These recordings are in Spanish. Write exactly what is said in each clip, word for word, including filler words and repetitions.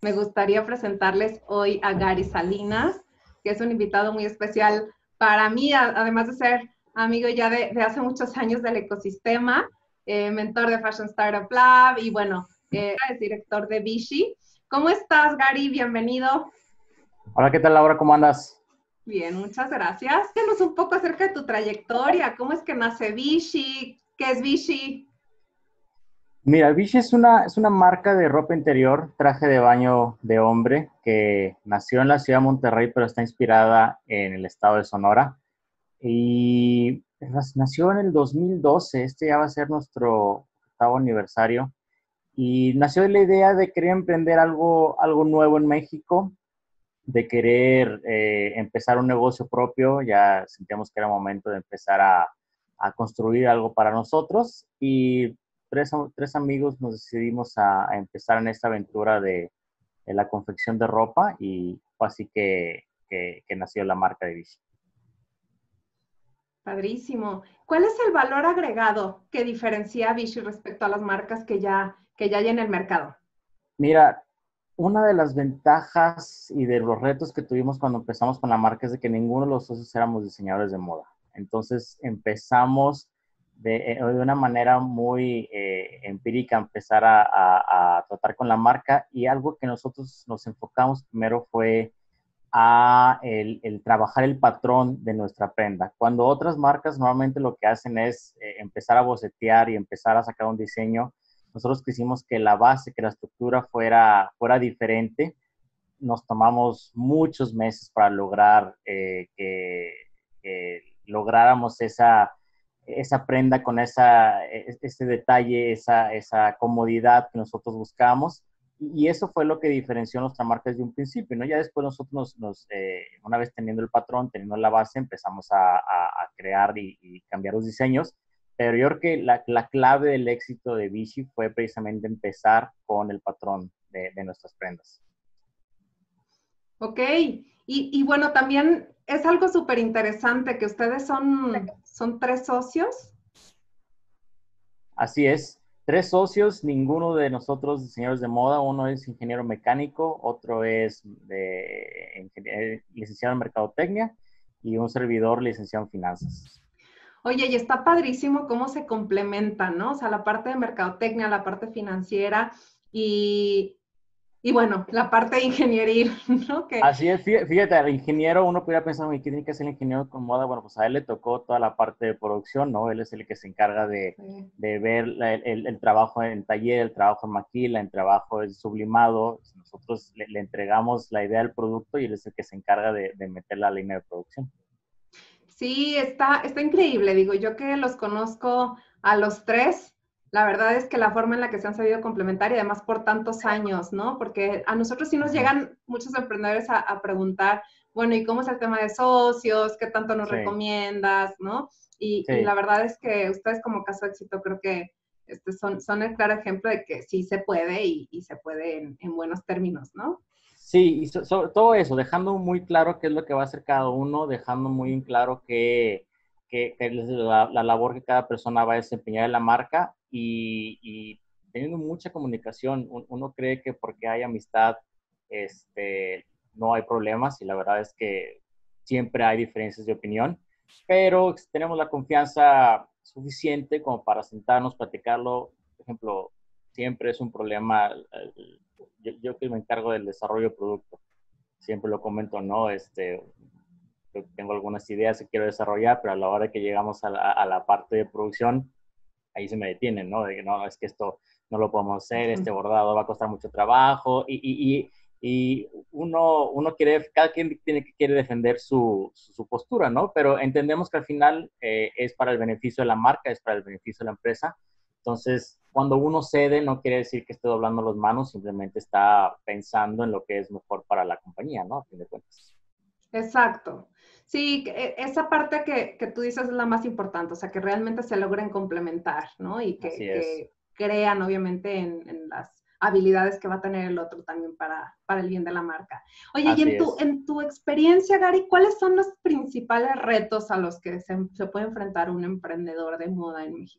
me gustaría presentarles hoy a Gary Salinas, que es un invitado muy especial para mí, a, además de ser amigo ya de, de hace muchos años del ecosistema, eh, mentor de Fashion Startup Lab y bueno, eh, es director de Vichy. ¿Cómo estás, Gary? Bienvenido. Hola, ¿qué tal, Laura? ¿Cómo andas? Bien, muchas gracias. Cuéntanos un poco acerca de tu trayectoria, cómo es que nace Vichy, qué es Vichy. Mira, Vichy es una, es una marca de ropa interior, traje de baño de hombre, que nació en la ciudad de Monterrey, pero está inspirada en el estado de Sonora. Y nació en el dos mil doce, este ya va a ser nuestro octavo aniversario. Y nació de la idea de querer emprender algo, algo nuevo en México, de querer eh, empezar un negocio propio. Ya sentíamos que era momento de empezar a, a construir algo para nosotros y tres, tres amigos nos decidimos a, a empezar en esta aventura de, de la confección de ropa y fue así que, que, que nació la marca de Vichy. Padrísimo. ¿Cuál es el valor agregado que diferencia a Vichy respecto a las marcas que ya, que ya hay en el mercado? Mira, una de las ventajas y de los retos que tuvimos cuando empezamos con la marca es de que ninguno de los socios éramos diseñadores de moda. Entonces empezamos de, eh, de una manera muy eh, empírica a empezar a, a, a tratar con la marca y algo que nosotros nos enfocamos primero fue a el, el trabajar el patrón de nuestra prenda. Cuando otras marcas normalmente lo que hacen es eh, empezar a bocetear y empezar a sacar un diseño, nosotros quisimos que la base, que la estructura fuera, fuera diferente. Nos tomamos muchos meses para lograr eh, que, que lográramos esa, esa prenda con esa, ese detalle, esa, esa comodidad que nosotros buscábamos. Y eso fue lo que diferenció nuestra marca desde un principio, ¿no? Ya después nosotros, nos, nos, eh, una vez teniendo el patrón, teniendo la base, empezamos a, a, a crear y, y cambiar los diseños. Pero yo creo que la, la clave del éxito de Vichy fue precisamente empezar con el patrón de, de nuestras prendas. Ok, y, y bueno, también es algo súper interesante que ustedes son, son tres socios. Así es, tres socios, ninguno de nosotros diseñadores de moda. Uno es ingeniero mecánico, otro es de, licenciado en mercadotecnia y un servidor licenciado en finanzas. Oye, y está padrísimo cómo se complementan, ¿no? O sea, la parte de mercadotecnia, la parte financiera y, y bueno, la parte ingenieril, ¿no? Que, Así es, fíjate, al ingeniero, uno podría pensar, ¿qué tiene que hacer el ingeniero con moda? Bueno, pues a él le tocó toda la parte de producción, ¿no? Él es el que se encarga de, sí. de ver la, el, el trabajo en taller, el trabajo en maquila, el trabajo en sublimado. Nosotros le, le entregamos la idea del producto y él es el que se encarga de, de meter la línea de producción. Sí, está, está increíble. Digo, yo que los conozco a los tres, la verdad es que la forma en la que se han sabido complementar y además por tantos años, ¿no? Porque a nosotros sí nos llegan muchos emprendedores a, a preguntar, bueno, ¿y cómo es el tema de socios? ¿Qué tanto nos Sí, recomiendas? ¿No? Y, y la sí. verdad es que ustedes como caso de éxito creo que este, son, son el claro ejemplo de que sí se puede y, y se puede en, en buenos términos, ¿no? Sí, y so, sobre todo eso, dejando muy claro qué es lo que va a hacer cada uno, dejando muy en claro que, que, que es la, la labor que cada persona va a desempeñar en la marca y, y teniendo mucha comunicación. Uno cree que porque hay amistad este, no hay problemas y la verdad es que siempre hay diferencias de opinión, pero tenemos la confianza suficiente como para sentarnos, platicarlo. Por ejemplo, siempre es un problema. Yo, yo que me encargo del desarrollo de producto, siempre lo comento, ¿no? Este, yo tengo algunas ideas que quiero desarrollar, pero a la hora que llegamos a la, a la parte de producción, ahí se me detienen, ¿no? De que no, es que esto no lo podemos hacer, este bordado va a costar mucho trabajo y, y, y, y uno, uno quiere, cada quien tiene que quiere defender su, su, su postura, ¿no? Pero entendemos que al final eh, es para el beneficio de la marca, es para el beneficio de la empresa. Entonces, cuando uno cede, no quiere decir que esté doblando las manos, simplemente está pensando en lo que es mejor para la compañía, ¿no? A fin de cuentas. Exacto. Sí, esa parte que, que, tú dices es la más importante, o sea, que realmente se logren complementar, ¿no? Y que, Así es. que crean, obviamente, en, en, las habilidades que va a tener el otro también para, para el bien de la marca. Oye, y Así en tu, es. en tu experiencia, Gary, ¿cuáles son los principales retos a los que se, se puede enfrentar un emprendedor de moda en México?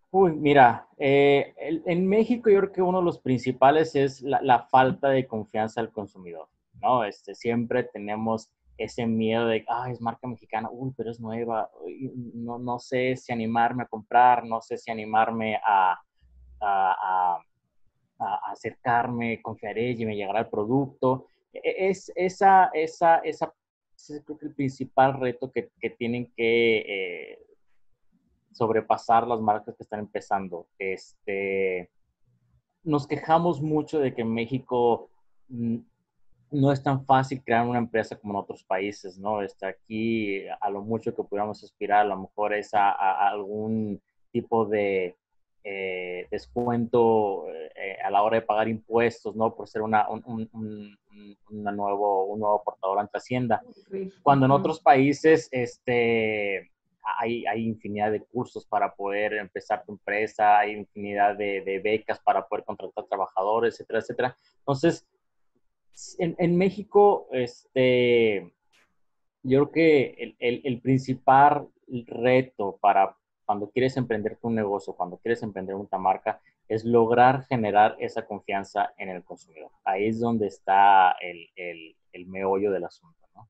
Uy, mira, eh, el- en México yo creo que uno de los principales es la, la falta de confianza del consumidor, ¿no? Este, siempre tenemos ese miedo de, ah, es marca mexicana, uy, pero es nueva, uy, no, no sé si animarme a comprar, no sé si animarme a, a, a- a acercarme, confiaré y me llegará el producto. E- e, Es esa, esa, esa, ese es creo que el principal reto que, que tienen que eh, sobrepasar las marcas que están empezando. Este, nos quejamos mucho de que en México mm, no es tan fácil crear una empresa como en otros países, ¿no? Este, aquí a lo mucho que pudiéramos aspirar, a lo mejor es a, a- a algún tipo de eh, descuento eh, a la hora de pagar impuestos, ¿no? Por ser una, un, un, un, una nuevo, un nuevo portador ante Hacienda. Cuando en Ujú. otros países, este, hay, hay infinidad de cursos para poder empezar tu empresa, hay infinidad de, de becas para poder contratar trabajadores, etcétera, etcétera. Entonces, en, en México, este, yo creo que el, el, el principal reto para cuando quieres emprender tu negocio, cuando quieres emprender una marca, es lograr generar esa confianza en el consumidor. Ahí es donde está el, el, el meollo del asunto, ¿no?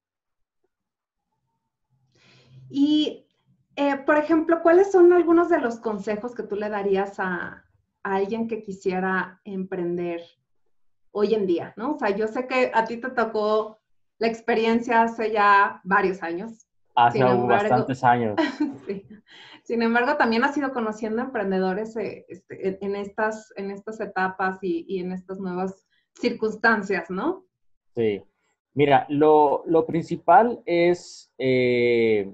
Y, eh, por ejemplo, ¿cuáles son algunos de los consejos que tú le darías a, a alguien que quisiera emprender hoy en día, ¿no? O sea, yo sé que a ti te tocó la experiencia hace ya varios años. Hace Sin embargo, bastantes años. sí. Sin embargo, también has ido conociendo emprendedores eh, este, en, en estas, en estas etapas y, y en estas nuevas circunstancias, ¿no? Sí. Mira, lo, lo principal es eh,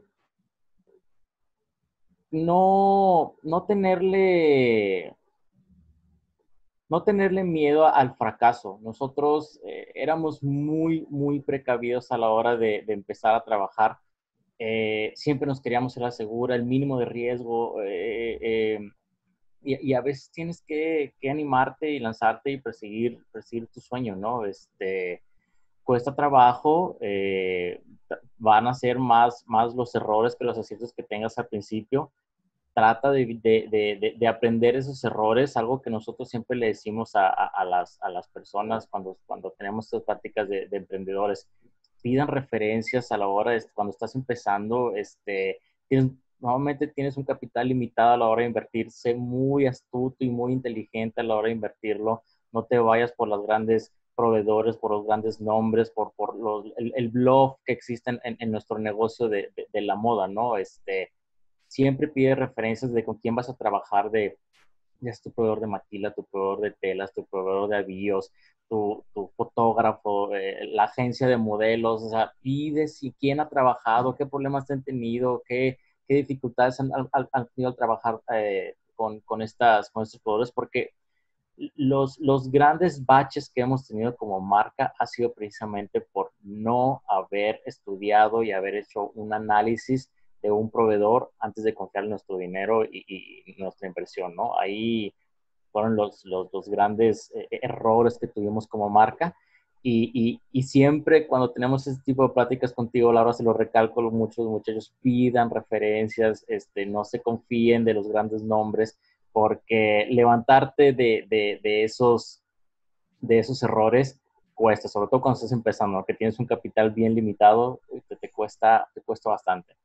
no, no tenerle, no tenerle miedo al fracaso. Nosotros eh, éramos muy, muy precavidos a la hora de, de empezar a trabajar. Eh, siempre nos queríamos ser la segura, el mínimo de riesgo. Eh, eh, y, y, a veces tienes que, que, animarte y lanzarte y perseguir, perseguir tu sueño, ¿no? Este, cuesta trabajo, eh, van a ser más, más los errores que los aciertos que tengas al principio. Trata de, de, de, de aprender esos errores, algo que nosotros siempre le decimos a, a, a las, a las personas cuando, cuando tenemos estas prácticas de, de emprendedores. Pidan referencias a la hora de cuando estás empezando. Este, tienes, normalmente tienes un capital limitado a la hora de invertir. Sé muy astuto y muy inteligente a la hora de invertirlo. No te vayas por los grandes proveedores, por los grandes nombres, por, por los, el, el bluff que existe en, en nuestro negocio de, de, de la moda, ¿no? Este, siempre pide referencias de con quién vas a trabajar, de, ya es tu proveedor de maquila, tu proveedor de telas, tu proveedor de avíos, tu, tu fotógrafo, eh, la agencia de modelos. O sea, pide si quién ha trabajado, qué problemas han tenido, qué, qué dificultades han, han, han tenido al trabajar eh, con, con, estas, con estos proveedores, porque los, los grandes baches que hemos tenido como marca ha sido precisamente por no haber estudiado y haber hecho un análisis de un proveedor antes de confiar en nuestro dinero y, y nuestra inversión, ¿no? Ahí fueron los, los, los grandes eh, errores que tuvimos como marca. Y, y, y, siempre cuando tenemos este tipo de pláticas contigo, Laura, se lo recalco, muchos muchachos pidan referencias, este, no se confíen de los grandes nombres, porque levantarte de, de, de, esos, de esos errores cuesta, sobre todo cuando estás empezando, ¿no? Que tienes un capital bien limitado, te, te, cuesta, te cuesta bastante.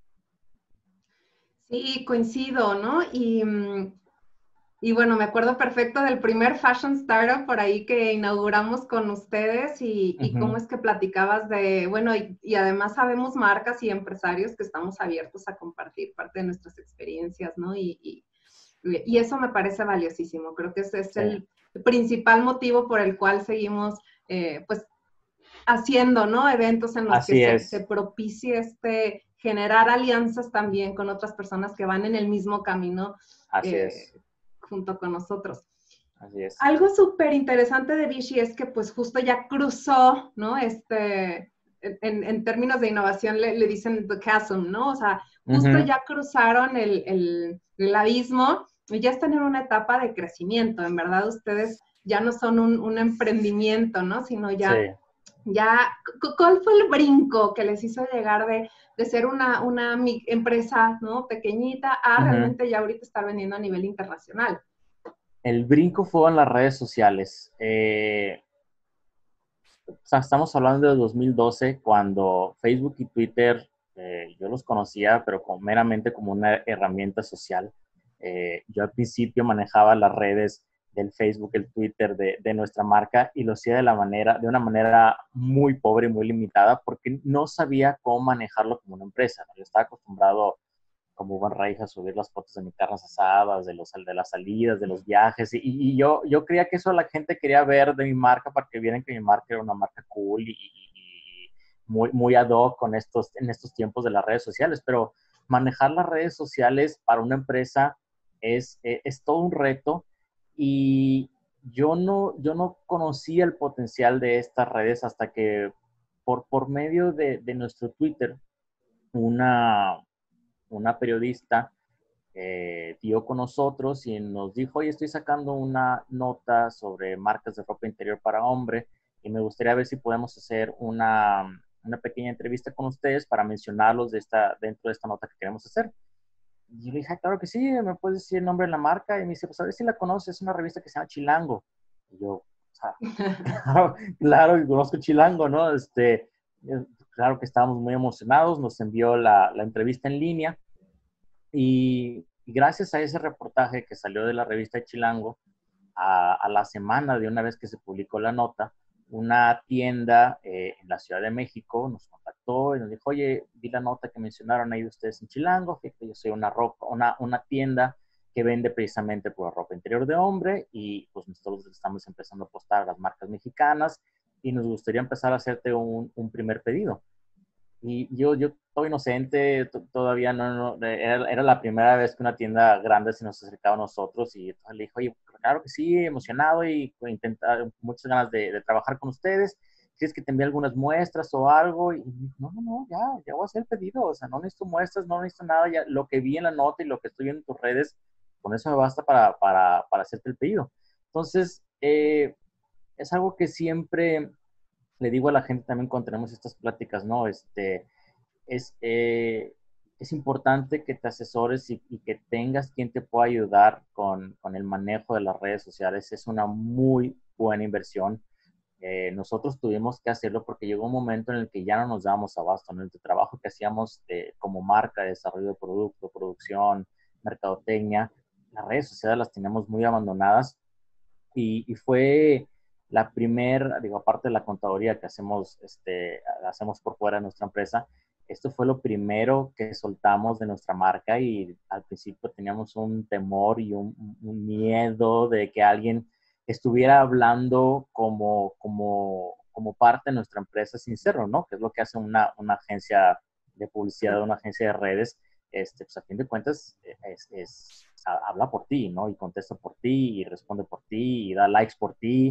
Sí, coincido, ¿no? Y, y bueno, me acuerdo perfecto del primer Fashion Startup por ahí que inauguramos con ustedes y, y cómo Uh-huh. es que platicabas de, bueno, y, y además sabemos marcas y empresarios que estamos abiertos a compartir parte de nuestras experiencias, ¿no? Y, y, y eso me parece valiosísimo. Creo que ese es Sí. el principal motivo por el cual seguimos, eh, pues, haciendo, ¿no? Eventos en los que Así se, se es. propicie este, generar alianzas también con otras personas que van en el mismo camino Así eh, es. junto con nosotros. Así es. Algo súper interesante de Vichy es que pues justo ya cruzó, ¿no? Este, en, en términos de innovación le, le, dicen the chasm, ¿no? O sea, justo Uh-huh. ya cruzaron el, el, el abismo y ya están en una etapa de crecimiento. En verdad, ustedes ya no son un, un emprendimiento, ¿no? Sino ya Sí. ya, ¿cuál fue el brinco que les hizo llegar de, de ser una, una empresa, ¿no?, pequeñita a Uh-huh. realmente ya ahorita estar vendiendo a nivel internacional? El brinco fue en las redes sociales. Eh, o sea, estamos hablando de dos mil doce, cuando Facebook y Twitter, eh, yo los conocía, pero como, meramente como una herramienta social. Eh, yo al principio manejaba las redes del Facebook, el Twitter de, de nuestra marca, y lo hacía de, la manera, de una manera muy pobre y muy limitada, porque no sabía cómo manejarlo como una empresa, ¿no? Yo estaba acostumbrado como buen raíz a subir las fotos de mis carnes asadas, de, los, de las salidas, de los viajes, y, y yo, yo creía que eso la gente quería ver de mi marca para que vieran que mi marca era una marca cool y, y muy, muy ad hoc con estos, en estos tiempos de las redes sociales, pero manejar las redes sociales para una empresa es, es, es todo un reto, y yo no, yo no conocía el potencial de estas redes hasta que por, por medio de, de nuestro Twitter, una, una periodista eh, dio con nosotros y nos dijo, oye, estoy sacando una nota sobre marcas de ropa interior para hombre y me gustaría ver si podemos hacer una, una pequeña entrevista con ustedes para mencionarlos de esta, dentro de esta nota que queremos hacer. Y yo le dije, ah, claro que sí, ¿me puedes decir el nombre de la marca? Y me dice, pues a ver si la conoces, es una revista que se llama Chilango. Y yo, o sea, claro, claro que conozco Chilango, ¿no? Este, claro que estábamos muy emocionados, nos envió la, la entrevista en línea. Y gracias a ese reportaje que salió de la revista Chilango, a, a la semana de una vez que se publicó la nota, una tienda eh, en la Ciudad de México nos contactó y nos dijo, oye, vi la nota que mencionaron ahí ustedes en Chilango, fíjate, yo soy una, ropa, una, una tienda que vende precisamente por ropa interior de hombre y pues nosotros estamos empezando a apostar a las marcas mexicanas y nos gustaría empezar a hacerte un, un primer pedido. Y yo, yo todo inocente, todavía no, no era, era, la primera vez que una tienda grande se nos acercaba a nosotros y le dijo, oye, claro que sí, emocionado y intentar, muchas ganas de, de trabajar con ustedes. ¿Quieres que te envíe algunas muestras o algo? Y no, no, no, ya, ya voy a hacer el pedido, o sea, no necesito muestras, no necesito nada, ya lo que vi en la nota y lo que estoy viendo en tus redes, con eso me basta para, para, para hacerte el pedido. Entonces, eh, es algo que siempre le digo a la gente también cuando tenemos estas pláticas, ¿no? Este, es, eh, es importante que te asesores y, y, que tengas quien te pueda ayudar con, con el manejo de las redes sociales. Es una muy buena inversión. Eh, nosotros tuvimos que hacerlo porque llegó un momento en el que ya no nos dábamos abasto, en el trabajo que hacíamos eh, como marca, de desarrollo de producto, producción, mercadotecnia, las redes sociales las teníamos muy abandonadas y, y fue la primera, digo, aparte de la contaduría que hacemos, este, hacemos por fuera de nuestra empresa, esto fue lo primero que soltamos de nuestra marca y al principio teníamos un temor y un, un miedo de que alguien estuviera hablando como, como, como parte de nuestra empresa sin serlo, ¿no? Que es lo que hace una, una agencia de publicidad, una agencia de redes. Este, pues a fin de cuentas es, es, habla por ti, ¿no? Y contesta por ti, y responde por ti, y da likes por ti.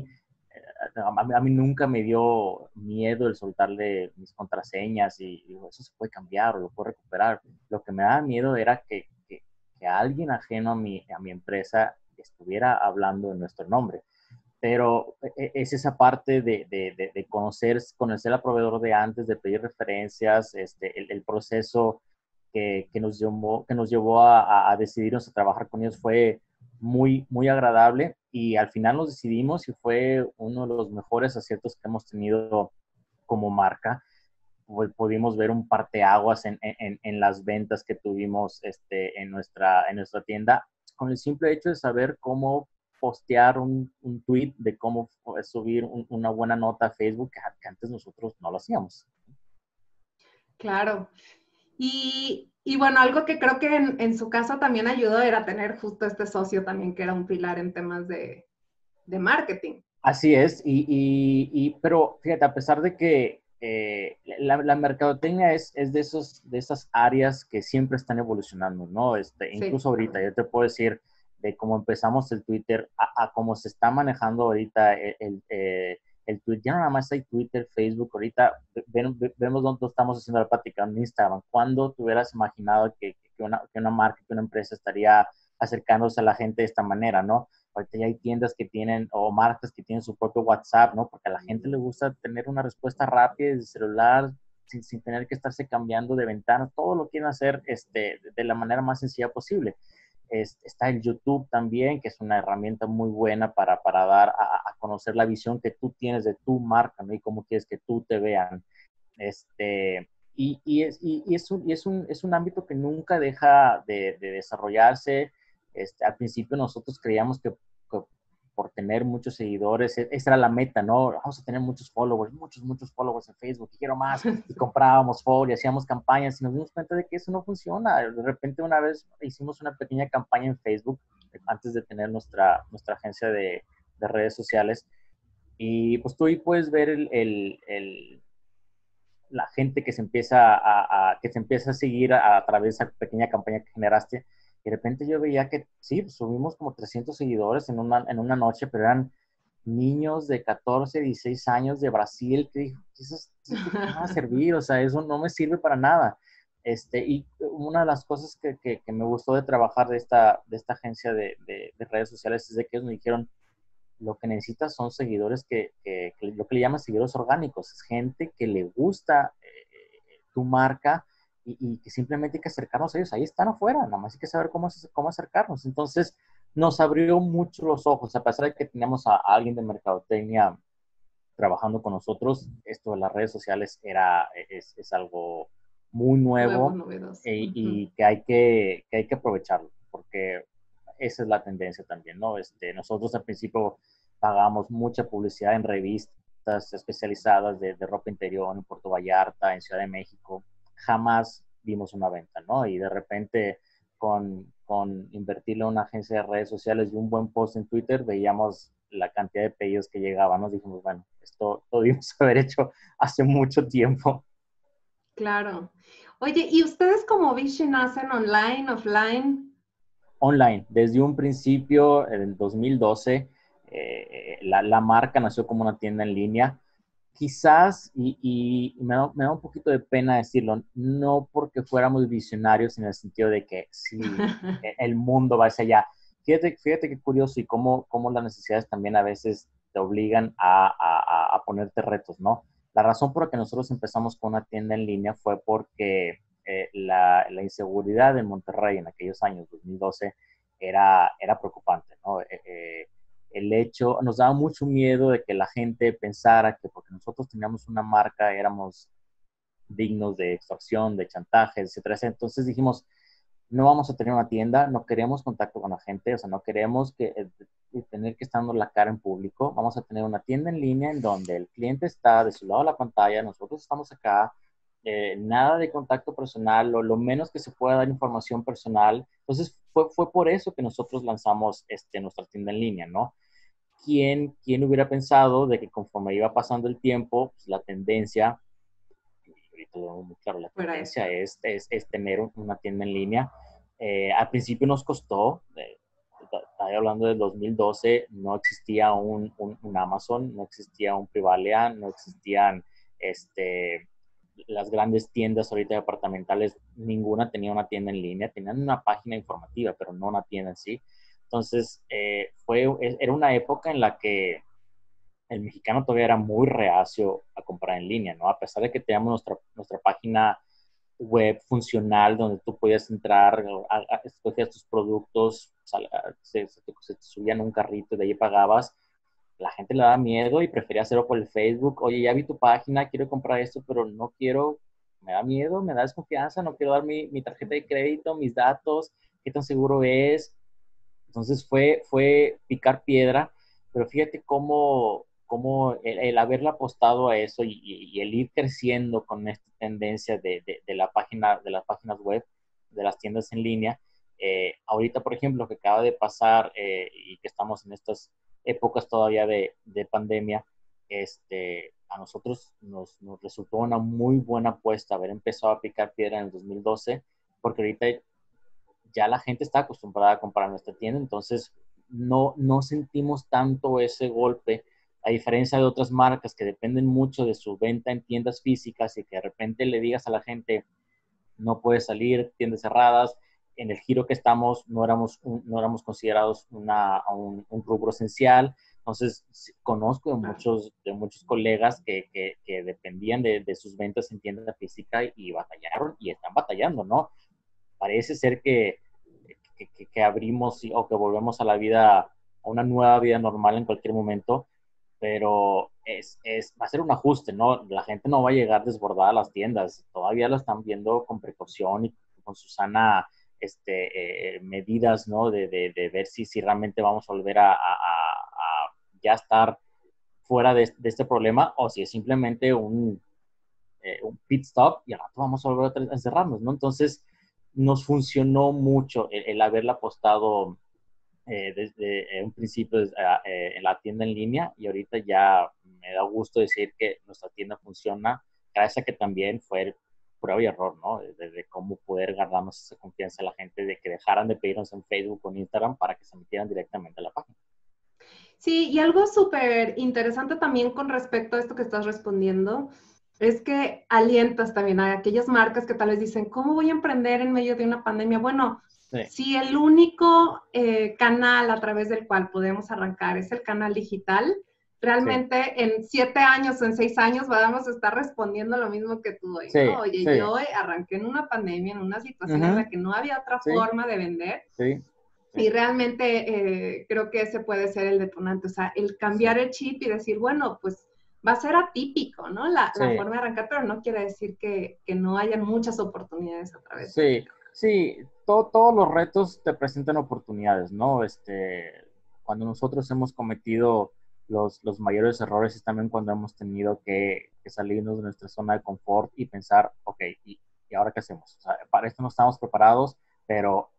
A mí, a mí nunca me dio miedo el soltarle mis contraseñas y digo, eso se puede cambiar o lo puedo recuperar. Lo que me daba miedo era que, que, que alguien ajeno a mi, a mi empresa estuviera hablando en nuestro nombre. Pero es esa parte de, de, de, de conocer, conocer al proveedor de antes, de pedir referencias, este, el, el proceso que, que, nos llevó, que nos llevó a, a decidirnos a trabajar con ellos fue muy, muy agradable y al final nos decidimos y fue uno de los mejores aciertos que hemos tenido como marca. Pudimos ver un parteaguas en, en, en las ventas que tuvimos este, en, nuestra, en nuestra tienda con el simple hecho de saber cómo postear un, un tweet, de cómo subir un, una buena nota a Facebook, que antes nosotros no lo hacíamos. Claro. Y, y bueno, algo que creo que en, en, su caso también ayudó era tener justo este socio también que era un pilar en temas de, de marketing. Así es, y, y, y, pero fíjate, a pesar de que eh, la, la mercadotecnia es, es de, esos, de esas áreas que siempre están evolucionando, ¿no? Este, Sí. Incluso ahorita, yo te puedo decir de cómo empezamos el Twitter a, a cómo se está manejando ahorita el, el, eh, el Twitter. Ya no nada más hay Twitter, Facebook, ahorita ven, vemos dónde estamos haciendo la plática en Instagram. ¿Cuándo te hubieras imaginado que, que, una, que una marca, que una empresa estaría acercándose a la gente de esta manera, ¿no? Ahorita ya hay tiendas que tienen, o marcas que tienen su propio WhatsApp, ¿no? Porque a la gente le gusta tener una respuesta rápida desde el celular, sin, sin tener que estarse cambiando de ventana. Todo lo quieren hacer este, de la manera más sencilla posible. Es, está el YouTube también, que es una herramienta muy buena para, para dar a, a conocer la visión que tú tienes de tu marca, ¿no? Y cómo quieres que tú te vean. Este, y, y, es, y, y, es, un, y es, un, es un ámbito que nunca deja de, de desarrollarse. Este, al principio nosotros creíamos que, que por tener muchos seguidores, esa era la meta, ¿no? Vamos a tener muchos followers, muchos, muchos followers en Facebook, y quiero más, y comprábamos follow y hacíamos campañas, y nos dimos cuenta de que eso no funciona. De repente una vez hicimos una pequeña campaña en Facebook, antes de tener nuestra, nuestra agencia de, de redes sociales, y pues tú ahí puedes ver el, el, el la gente que se empieza a, a, que se empieza a seguir a, a través de esa pequeña campaña que generaste. Y de repente yo veía que sí, pues, subimos como trescientos seguidores en una, en una noche, pero eran niños de catorce, dieciséis años de Brasil que dijo, ¿eso, eso qué va a servir? O sea, eso no me sirve para nada. Este, y una de las cosas que, que, que me gustó de trabajar de esta, de esta agencia de, de, de redes sociales es de que ellos me dijeron, lo que necesitas son seguidores que, que, que lo que le llaman seguidores orgánicos, es gente que le gusta eh, tu marca y, y, que simplemente hay que acercarnos a ellos, ahí están afuera, nada más hay que saber cómo, cómo acercarnos. Entonces nos abrió mucho los ojos, a pesar de que teníamos a, a alguien de mercadotecnia trabajando con nosotros, esto de las redes sociales era, es, es algo muy Nuevo, nuevo novedoso. eh, Uh-huh. y que hay que, que hay que aprovecharlo, porque esa es la tendencia también, ¿no? Este, nosotros al principio pagamos mucha publicidad en revistas especializadas de, de ropa interior en Puerto Vallarta, en Ciudad de México. Jamás vimos una venta, ¿no? Y de repente con, con invertirle en una agencia de redes sociales y un buen post en Twitter, veíamos la cantidad de pedidos que llegaban. Nos dijimos, bueno, esto lo debimos haber hecho hace mucho tiempo. Claro. Oye, ¿y ustedes como Vision hacen online, offline? Online. Desde un principio, en el dos mil doce, eh, la, la, marca nació como una tienda en línea. Quizás, y, y me, da, me, da, un poquito de pena decirlo, no porque fuéramos visionarios en el sentido de que sí, el mundo va hacia allá. Fíjate, fíjate qué curioso y cómo, cómo las necesidades también a veces te obligan a, a, a ponerte retos, ¿no? La razón por la que nosotros empezamos con una tienda en línea fue porque Eh, la, la, inseguridad en Monterrey en aquellos años, dos mil doce, era, era preocupante, ¿no? Eh, eh, el hecho, nos daba mucho miedo de que la gente pensara que porque nosotros teníamos una marca éramos dignos de extorsión, de chantaje, etcétera, etcétera. Entonces dijimos, no vamos a tener una tienda, no queremos contacto con la gente, o sea, no queremos que, eh, tener que estar dando la cara en público, vamos a tener una tienda en línea en donde el cliente está de su lado de la pantalla, nosotros estamos acá, eh, nada de contacto personal, o lo menos que se pueda dar información personal. Entonces fue, fue por eso que nosotros lanzamos este, nuestra tienda en línea, ¿no? ¿Quién, quién hubiera pensado de que conforme iba pasando el tiempo, pues, la tendencia, ahorita lo muy claro, la tendencia es, es, es tener una tienda en línea. Eh, al principio nos costó, eh, estoy hablando del dos mil doce, no existía un, un, un Amazon, no existía un Privalia, no existían este, las grandes tiendas ahorita departamentales, ninguna tenía una tienda en línea, tenían una página informativa, pero no una tienda en sí. Entonces, eh, fue, era una época en la que el mexicano todavía era muy reacio a comprar en línea, ¿no? A pesar de que teníamos nuestra, nuestra página web funcional donde tú podías entrar, a, a, escogías tus productos, sal, se, se, te, se te subían un carrito y de ahí pagabas. La gente le daba miedo y prefería hacerlo por el Facebook. Oye, ya vi tu página, quiero comprar esto, pero no quiero, me da miedo, me da desconfianza, no quiero dar mi, mi tarjeta de crédito, mis datos, qué tan seguro es. Entonces fue, fue picar piedra, pero fíjate cómo, cómo el, el haberle apostado a eso y, y, el ir creciendo con esta tendencia de, de, de, la página, de las páginas web, de las tiendas en línea. Eh, ahorita, por ejemplo, que acaba de pasar eh, y que estamos en estas épocas todavía de, de pandemia, este, a nosotros nos, nos resultó una muy buena apuesta haber empezado a picar piedra en el dos mil doce, porque ahorita ya la gente está acostumbrada a comprar en nuestra tienda, entonces no, no sentimos tanto ese golpe, a diferencia de otras marcas que dependen mucho de su venta en tiendas físicas y que de repente le digas a la gente, no puedes salir, tiendas cerradas, en el giro que estamos no éramos, un, no éramos considerados una, un, un rubro esencial. Entonces, conozco de muchos, de muchos colegas que, que, que dependían de, de sus ventas en tienda física y batallaron y están batallando, ¿no? Parece ser que, que, que, que abrimos o que volvemos a la vida, a una nueva vida normal en cualquier momento, pero es, es, va a ser un ajuste, ¿no? La gente no va a llegar desbordada a las tiendas, todavía lo están viendo con precaución y con su sana este, eh, medidas, ¿no? De, de, de ver si, si realmente vamos a volver a, a, a ya estar fuera de, de este problema o si es simplemente un, eh, un pit stop y al rato vamos a volver a encerrarnos, ¿no? Entonces, nos funcionó mucho el, el haberla apostado eh, desde un principio eh, en la tienda en línea y ahorita ya me da gusto decir que nuestra tienda funciona gracias a que también fue prueba y error, ¿no? De, de cómo poder ganarnos esa confianza a la gente, de que dejaran de pedirnos en Facebook o en Instagram para que se metieran directamente a la página. Sí, y algo súper interesante también con respecto a esto que estás respondiendo, es que alientas también a aquellas marcas que tal vez dicen, ¿cómo voy a emprender en medio de una pandemia? Bueno, sí. Si el único eh, canal a través del cual podemos arrancar es el canal digital, realmente sí. En siete años o en seis años vamos a estar respondiendo lo mismo que tú hoy, sí, ¿no? Oye, sí. Yo arranqué en una pandemia, en una situación uh-huh. en la que no había otra sí. forma de vender. Sí. Y realmente eh, creo que ese puede ser el detonante, o sea, el cambiar sí. el chip y decir, bueno, pues va a ser atípico, ¿no? La, sí. la forma de arrancar, pero no quiere decir que, que no hayan muchas oportunidades a través sí. de ello. Sí, todo, todos los retos te presentan oportunidades, ¿no? Este, cuando nosotros hemos cometido los, los mayores errores es también cuando hemos tenido que, que salirnos de nuestra zona de confort y pensar, ok, ¿y, y ahora qué hacemos? O sea, para esto no estamos preparados, pero